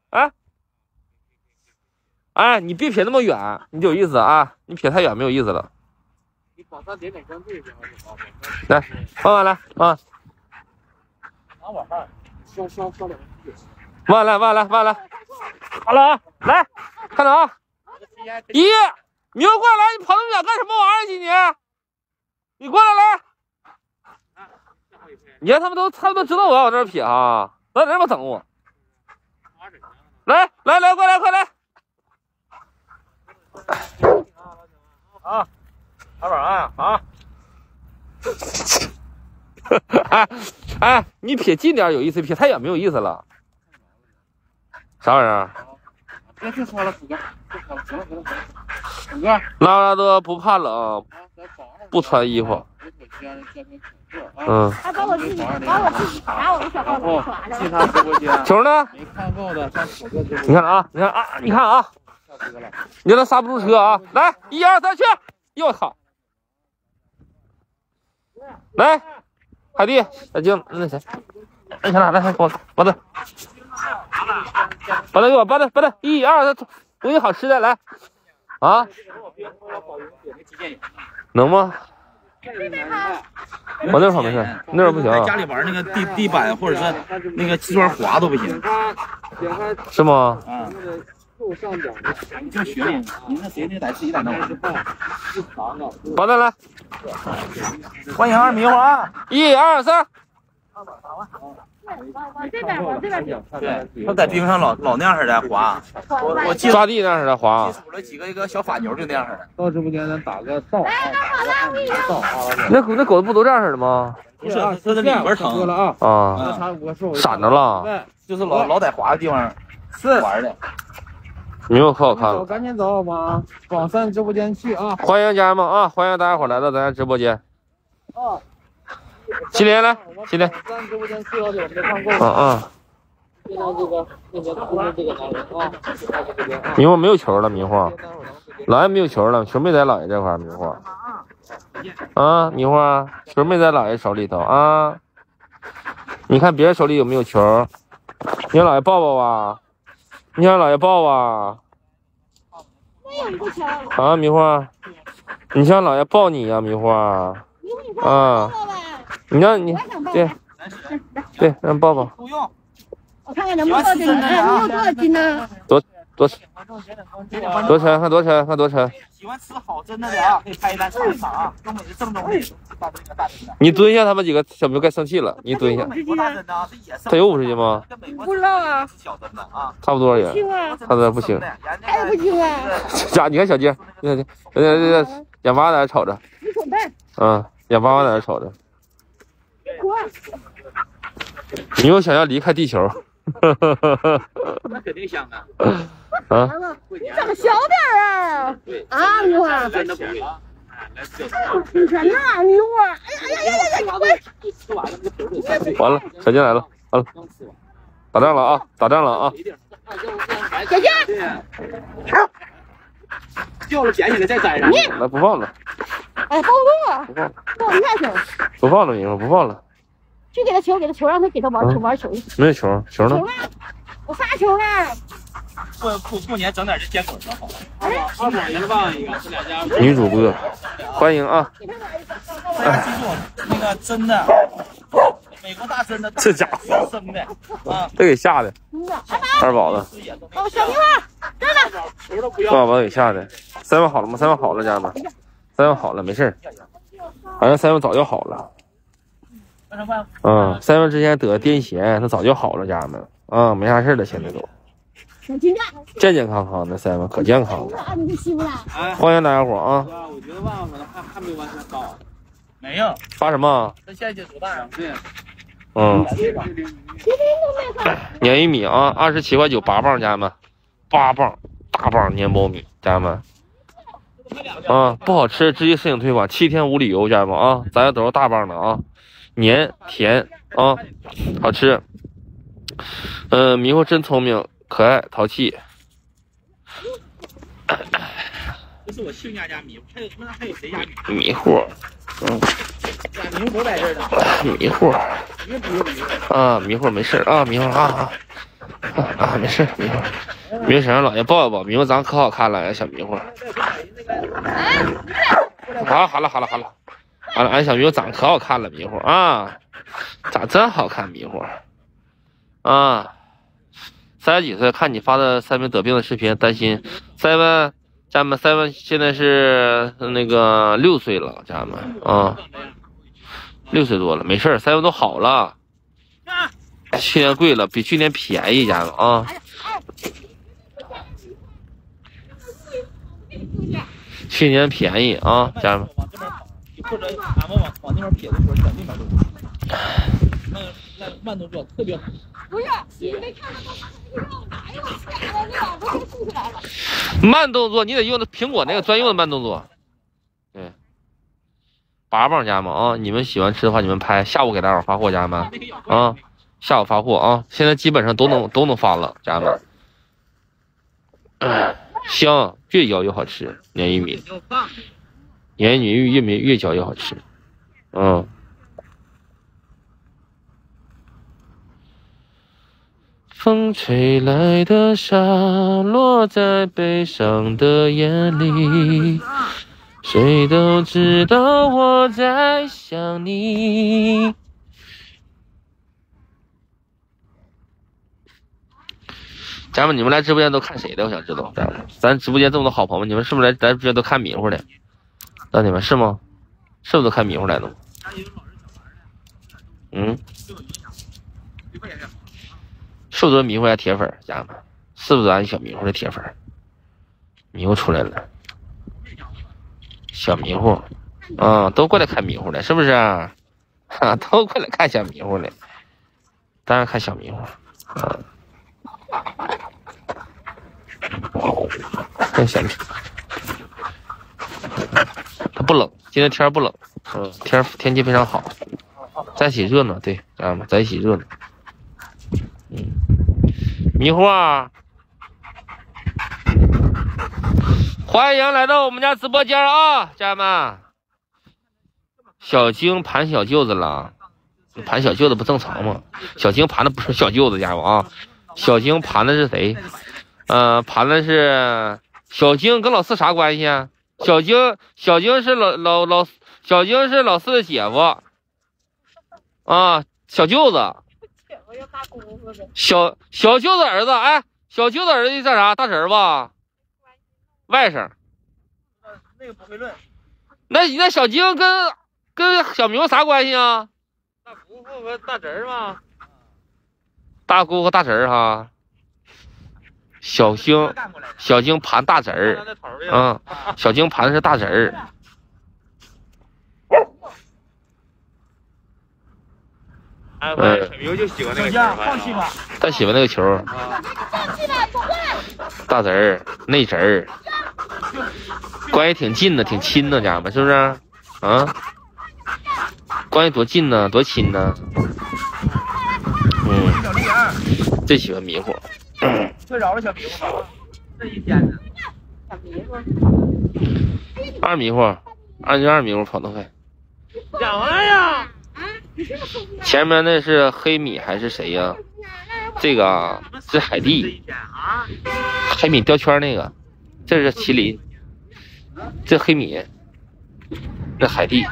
[SPEAKER 1] 哎，你别撇那么远，你就有意思啊！你撇太远没有意思了。
[SPEAKER 2] 你往上点关注就行了。
[SPEAKER 1] 来，慢慢来啊！
[SPEAKER 2] 拿碗上，烧2个。
[SPEAKER 1] 慢来，好了啊，来，看着啊！你又过来，你跑那么远干什么玩意儿？你过来！你看他们都知道我要往这儿撇哈，在这边等我。来，过来，快来！
[SPEAKER 2] 啊，老板啊，好。
[SPEAKER 1] 哎，你撇近点有意思，撇太远没有意思了。啥玩意儿？
[SPEAKER 2] 别说了，虎哥，行了，虎哥。
[SPEAKER 1] 拉布拉多不怕冷，不穿衣服。
[SPEAKER 3] 他把我自己拿我的小号耍着。
[SPEAKER 2] 进他直播间。
[SPEAKER 1] 球呢？
[SPEAKER 2] 没看够的上虎哥直播间。
[SPEAKER 1] 你看啊，你看啊，你让他刹不住车啊！来，1、2、3，去！哟我操！来，海蒂，小静，那谁？那行了，来，给我把这，把给我，把这，1、2、3，我给你好吃的，来，啊，能吗？我那会儿没事，那会儿不行。
[SPEAKER 2] 在家里玩那个地板或者是那个瓷砖滑都不行，
[SPEAKER 1] 是吗？
[SPEAKER 2] 啊。右上角，你就学你那谁那自己在那玩。
[SPEAKER 1] 把它来，
[SPEAKER 2] 欢迎2米花。
[SPEAKER 1] 1、2、3。
[SPEAKER 3] 往这边比。
[SPEAKER 2] 对，他在冰上老那样式的滑，我记
[SPEAKER 1] 抓地那样式的滑。
[SPEAKER 2] 记住了几个一个小法牛就那样式的。
[SPEAKER 4] 到直播间咱打个道。
[SPEAKER 1] 那狗不都这样式的吗？
[SPEAKER 2] 不是，它的里边疼
[SPEAKER 4] 了啊。
[SPEAKER 1] 啊。闪着了。
[SPEAKER 2] 就是老在滑的地方玩的。
[SPEAKER 1] 你又可好看了，
[SPEAKER 4] 赶紧走吧，往咱直播间去啊！
[SPEAKER 1] 欢迎家人们啊，欢迎大家伙来到咱家直播间。
[SPEAKER 4] 啊，
[SPEAKER 1] 麒麟来，麒麟。
[SPEAKER 4] 咱直播间4号点没看够。现在这个面前不是这个男人啊。
[SPEAKER 1] 迷糊没有球了，迷糊。老爷没有球了，球没在老爷这块，迷糊。啊，迷糊，球没在老爷手里头啊。你看别人手里有没有球？你让老爷抱抱啊！你让老爷抱啊！
[SPEAKER 3] 没有一个球。
[SPEAKER 1] 啊，迷糊，你想老爷抱你呀，迷糊啊！啊，你让你对，让抱抱。
[SPEAKER 3] 我看看能不能抱着你，你有多少斤呢？
[SPEAKER 1] 多沉，多沉，看多沉，看多沉。
[SPEAKER 2] 喜欢吃好真的的啊，可以拍一单尝一尝啊，东北的正宗的大真的大真的。
[SPEAKER 1] 你蹲一下，他们几个小明该生气了。你蹲一下。
[SPEAKER 2] 美国大真的啊，这也是。
[SPEAKER 1] 他有50斤吗？
[SPEAKER 3] 不知道啊。
[SPEAKER 2] 小真的啊，
[SPEAKER 1] 差不多也。他这不行。
[SPEAKER 3] 哎，不行啊！
[SPEAKER 1] 家，你看小金，眼巴在那瞅着。嗯，眼巴在那瞅着。你又想要离开地球？
[SPEAKER 2] 那肯定香啊！
[SPEAKER 1] 啊！
[SPEAKER 3] 你长得小点啊！啊，迷糊！
[SPEAKER 2] 真的不会啊！
[SPEAKER 3] 你看那迷糊！哎呀！
[SPEAKER 1] 完了，小金来了，完了，打仗了啊！打仗了啊！
[SPEAKER 3] 小金，
[SPEAKER 2] 掉了捡起来再摘上。
[SPEAKER 1] 来，不放了。
[SPEAKER 3] 哎，抱不动啊！
[SPEAKER 1] 不放，
[SPEAKER 3] 抱你太轻。
[SPEAKER 1] 不放了，明白？不放了。
[SPEAKER 3] 去给他球，让他给他玩球。
[SPEAKER 1] 没有球，球呢？
[SPEAKER 3] 我啥球呢？
[SPEAKER 2] 过年整点这坚果挺好。二宝您放一个，这两家。
[SPEAKER 1] 女主播，欢迎啊！
[SPEAKER 2] 大家记住，那个真的，美国大真的，
[SPEAKER 1] 这家伙
[SPEAKER 2] 生的啊，
[SPEAKER 1] 这给吓的。二宝子，
[SPEAKER 3] 哦，小明花，这呢。
[SPEAKER 2] 球都不要。
[SPEAKER 1] 二宝给吓的。3万好了吗？3万好了，家人们，3万好了，没事好像3万早就好了。3万之前得癫痫，他早就好了，家人们啊，没啥事了，现在都健健康康的，3万可健康了。欢迎大家伙啊！
[SPEAKER 2] 我觉得万万可能还没完全高，没有
[SPEAKER 1] 发什么？
[SPEAKER 2] 那现在就多大呀？对，
[SPEAKER 1] 粘玉米啊，27块9，8磅，家人们，8磅大磅粘苞米，家人们啊，不好吃直接申请退款，7天无理由，家人们啊，咱家都是大磅的啊。黏甜啊，好吃。迷糊真聪明，可爱淘气。
[SPEAKER 2] 这是我亲家迷糊，还有谁家
[SPEAKER 1] 迷糊？
[SPEAKER 2] 迷糊在这儿呢。
[SPEAKER 1] 迷糊啊，迷糊没事啊，迷糊没事，迷糊。迷糊想让老爷抱一抱，迷糊长可好看了呀，小迷糊。好了。俺小迷糊长可好看了，迷糊啊，长真好看，迷糊啊，30几岁，看你发的Simon得病的视频，担心Simon，家人们，Simon现在是那个6岁了，家人们啊，6岁多了，没事，Simon都好了，去年贵了，比去年便宜，家人们啊，去年便宜啊，家人们。
[SPEAKER 2] 或者俺们往那边撇的时候，在那边都那慢动作特别好。
[SPEAKER 3] 不是，你没看到哪有那网都竖起来了。
[SPEAKER 1] 慢动作，你得用的苹果那个专用的慢动作。对，8磅，家人们啊，你们喜欢吃的话，你们拍，下午给大家发货，家人们啊，下午发货啊，现在基本上都能发了，家人们。香，越嚼越好吃，粘玉米。粘玉米越嚼越好吃，风吹来的沙落在悲伤的眼里，谁都知道我在想你。家人们，你们来直播间都看谁的？我想知道，咱直播间这么多好朋友，你们是不是来直播间都看迷糊的？那你们是吗？是不是都看迷糊来的？是不是迷糊来铁粉？家人们，是不是咱小迷糊的铁粉？迷糊出来了，小迷糊，都过来看迷糊的，是不是？都过来看小迷糊的，当然看小迷糊，看小迷糊。它不冷，今天天不冷，天气非常好，在一起热闹，对，家人们在一起热闹。迷糊啊，欢迎来到我们家直播间啊，家人们。小晶盘小舅子了，盘小舅子不正常吗？小晶盘的不是小舅子，家人们啊，小晶盘的是谁？盘的是小晶跟老四啥关系啊？小晶是小晶是老四的姐夫啊，小舅子，小舅子儿子，哎， 小静的儿子叫啥？大侄儿吧？外甥。
[SPEAKER 4] 那个不会论。
[SPEAKER 1] 那小静跟小明啥关系啊？
[SPEAKER 4] 大姑父和大侄儿吗？
[SPEAKER 1] 大姑和大侄儿哈。小静盘大侄儿，小静盘的是大侄儿。
[SPEAKER 4] 小明就喜欢那个球，放弃吧。
[SPEAKER 1] 他喜欢那个球。大侄儿、内侄儿，关系挺近的，挺亲的，家伙们是不是？啊，关系多近呢，多亲呢。最喜欢迷糊。
[SPEAKER 2] 就饶了小迷糊吧，这一天呢。
[SPEAKER 3] 小迷糊。
[SPEAKER 1] 二迷糊，二迷糊跑得快。
[SPEAKER 4] 讲完呀。
[SPEAKER 1] 前面那是黑米还是谁呀？这个啊，这海蒂，黑米吊圈那个，这是麒麟，这黑米，这海蒂，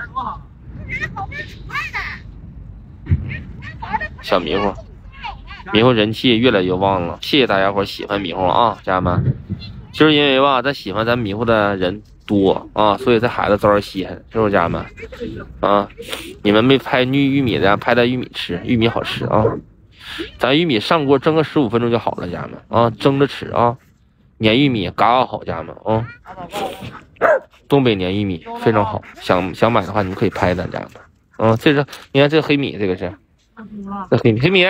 [SPEAKER 1] 小迷糊，迷糊人气越来越旺了，谢谢大家伙喜欢迷糊啊，家人们，就是因为吧，咱喜欢咱迷糊的人多啊，所以这孩子招人稀罕，是不是家人们？啊，你们没拍绿玉米的，拍的玉米吃，玉米好吃啊。咱玉米上锅蒸个15分钟就好了，家人们啊，蒸着吃啊，粘玉米嘎嘎好，家人们啊，东北粘玉米非常好，想买的话你们可以拍咱家人们啊，这是你看这黑米，这个是这黑米，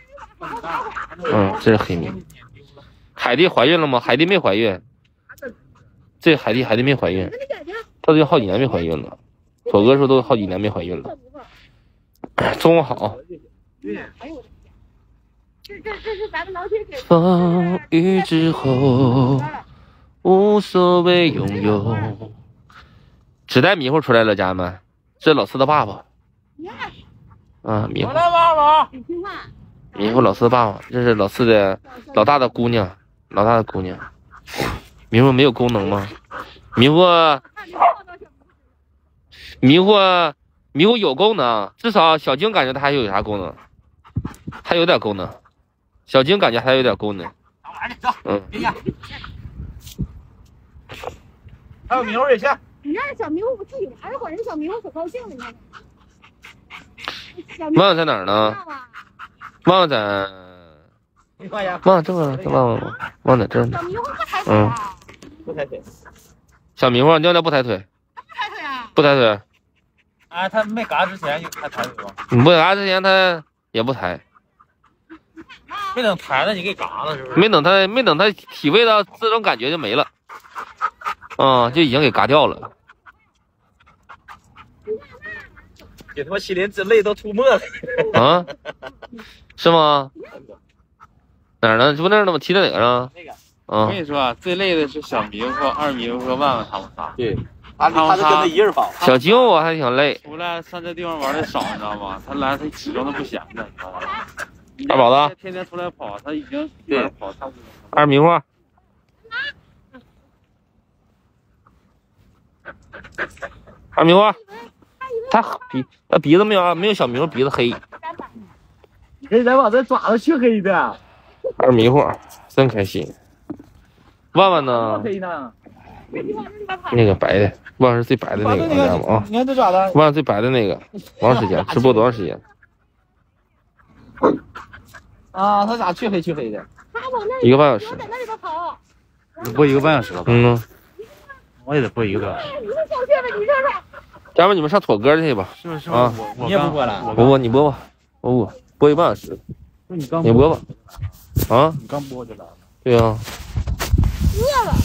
[SPEAKER 1] 这是黑米。海蒂怀孕了吗？海蒂没怀孕，这海蒂没怀孕，她都好几年没怀孕了，妥哥说都好几年没怀孕了。中午好。风雨之后，无所谓拥有。纸袋迷糊出来了，家人们，这老四的爸爸。迷糊。迷糊老四的爸爸，这是老四的老大的姑娘，迷糊没有功能吗？迷糊有功能，至少小晶感觉它还有啥功能？还有点功能。小晶感觉还有点功能。
[SPEAKER 2] 还有迷糊也行。
[SPEAKER 3] 你让小迷糊自己玩一会儿，人小迷糊可高兴了，你看。
[SPEAKER 1] 旺旺在哪儿呢？旺旺在。旺旺这个，旺旺在这呢。
[SPEAKER 3] 小迷糊不抬腿啊？
[SPEAKER 2] 不抬腿。
[SPEAKER 1] 小迷糊尿尿不抬腿。
[SPEAKER 3] 不抬腿啊？
[SPEAKER 1] 不抬腿。
[SPEAKER 4] 哎，他没嘎之前他抬腿吗？
[SPEAKER 1] 你不嘎之前他也不抬。
[SPEAKER 4] 没等抬了，你给嘎了是不是？
[SPEAKER 1] 没等他体会到这种感觉就没了，就已经给嘎掉了。
[SPEAKER 2] 给他妈麒麟这泪都出沫了
[SPEAKER 1] 啊？是吗？哪儿呢？这不那儿呢吗？提在哪个上？
[SPEAKER 2] 那个。
[SPEAKER 4] 我跟你说啊，最累的是小迷糊、二迷糊和万万他们仨。
[SPEAKER 2] 对，他是跟着一人跑。
[SPEAKER 1] 小晶我还挺累。
[SPEAKER 4] 出来上这地方玩的少，你知道吗？他来他始终都不闲着，你知道吗？
[SPEAKER 1] 二宝子
[SPEAKER 4] 天天出来跑，他已经跑差不多。
[SPEAKER 1] 二迷糊。二迷糊，他鼻子没有小迷糊鼻子黑。
[SPEAKER 2] 人家往这爪子去黑的。
[SPEAKER 1] 二迷糊真开心。万万呢？
[SPEAKER 2] 黑呢？
[SPEAKER 1] 那个白的，万万是最白的那个，知道吗？啊，
[SPEAKER 2] 你看这爪子。
[SPEAKER 1] 万万最白的那个，多长时间？直播多长时间？
[SPEAKER 2] 啊，他咋去黑的
[SPEAKER 1] ？1个半小时。
[SPEAKER 4] 你播1个半小时了吧？我也得播1个多小时。
[SPEAKER 1] 要不你们上妥哥去吧？
[SPEAKER 4] 是不是？
[SPEAKER 1] 啊，
[SPEAKER 2] 你也不播了？
[SPEAKER 1] 播，你播吧。播1个半小时。你播吧。啊？
[SPEAKER 4] 你刚播就来了。
[SPEAKER 1] 对呀。
[SPEAKER 3] 饿了。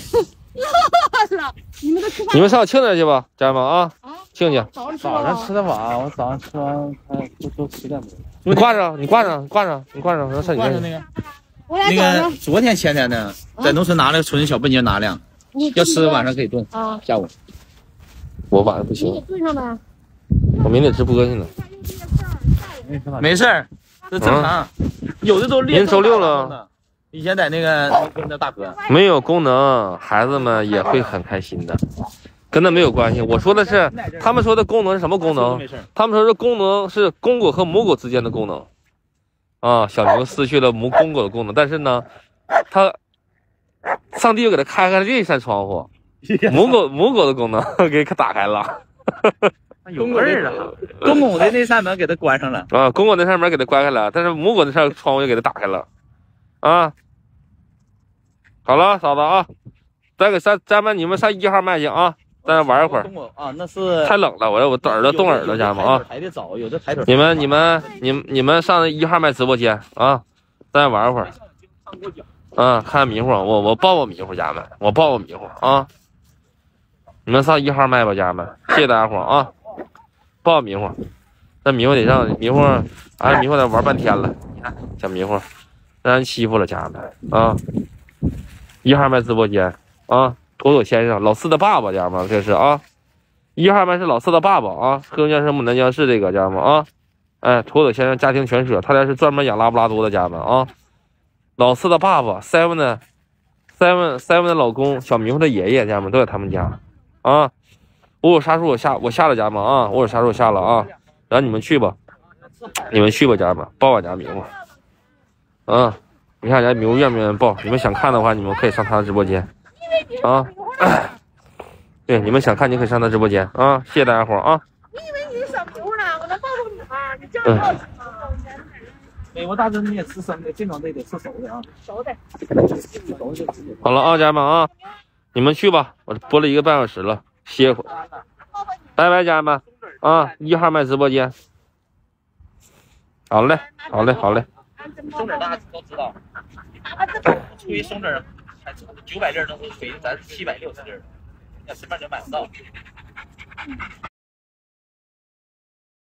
[SPEAKER 1] 你们上庆家去吧，家人们啊！庆家。
[SPEAKER 4] 早上吃的晚，我早上吃完都7点多。
[SPEAKER 1] 你挂上，我上你那
[SPEAKER 2] 那个。
[SPEAKER 3] 那
[SPEAKER 2] 个昨天前天的，在农村拿了个纯小笨鸡拿2，要吃晚上可以炖啊，下午。
[SPEAKER 1] 我晚上不行。
[SPEAKER 3] 炖上呗。
[SPEAKER 1] 我明天直播去呢。
[SPEAKER 2] 没事儿，这正常。有的都练。
[SPEAKER 1] 您周6了。
[SPEAKER 2] 以前在那个跟着大哥。
[SPEAKER 1] 没有功能，孩子们也会很开心的，跟那没有关系。我说的是，他们说的功能是什么功能？他们说的功能是公狗和母狗之间的功能。啊，小牛失去了公狗的功能，但是呢， 他上帝又给他开了另一扇窗户，母狗的功能给打开了。
[SPEAKER 4] 有味儿啊！
[SPEAKER 2] 公狗的那扇门给它关上了
[SPEAKER 1] 啊，公狗那扇门给它关开了，但是母狗那扇窗户又给它打开了。啊，好了，嫂子啊，再给咱们你们上1号麦去啊，在那玩一会儿。
[SPEAKER 2] 啊，那是
[SPEAKER 1] 太冷了，我耳朵冻耳朵，家们啊。
[SPEAKER 2] 抬的早，有的抬腿。
[SPEAKER 1] 你们上1号麦直播间啊，在那玩一会儿。啊，看迷糊，我抱迷糊，家们，我抱迷糊啊。你们上1号麦吧，家们，谢谢大家伙啊。抱迷糊，那迷糊得让迷糊，哎，迷糊得玩半天了。你看，小迷糊让人欺负了，家人们啊！1号麦直播间啊，妥妥先生，老四的爸爸，家人们，这是啊，1号麦是老四的爸爸啊，黑龙江省牡丹江市这个家人们啊，哎，妥妥先生家庭全舍，他家是专门养拉布拉多的，家人们啊，老四的爸爸 Seven 的老公小迷糊的爷爷，家人们都在他们家啊。我有啥数我下了，家人们啊，我有啥数我下了啊，然后你们去吧，家人们，抱我家迷糊。啊，你看人家迷糊愿不愿意报？你们想看的话，你们可以上他的直播间啊。对，你们想看，你可以上他直播间啊。谢谢大家伙啊。
[SPEAKER 3] 你以为你是小牛呢？我能抱抱你吗？你叫我抱吗？
[SPEAKER 2] 美国大珍你也吃生的，这种得吃熟的啊。
[SPEAKER 3] 熟的。
[SPEAKER 1] 好了啊，家人们啊，你们去吧，我播了1个半小时了，歇会儿。拜拜，家人们啊！1号麦直播间。好嘞。
[SPEAKER 2] 松子大家都知道，吹松子900粒都是吹，咱是760粒，要随便就买不到。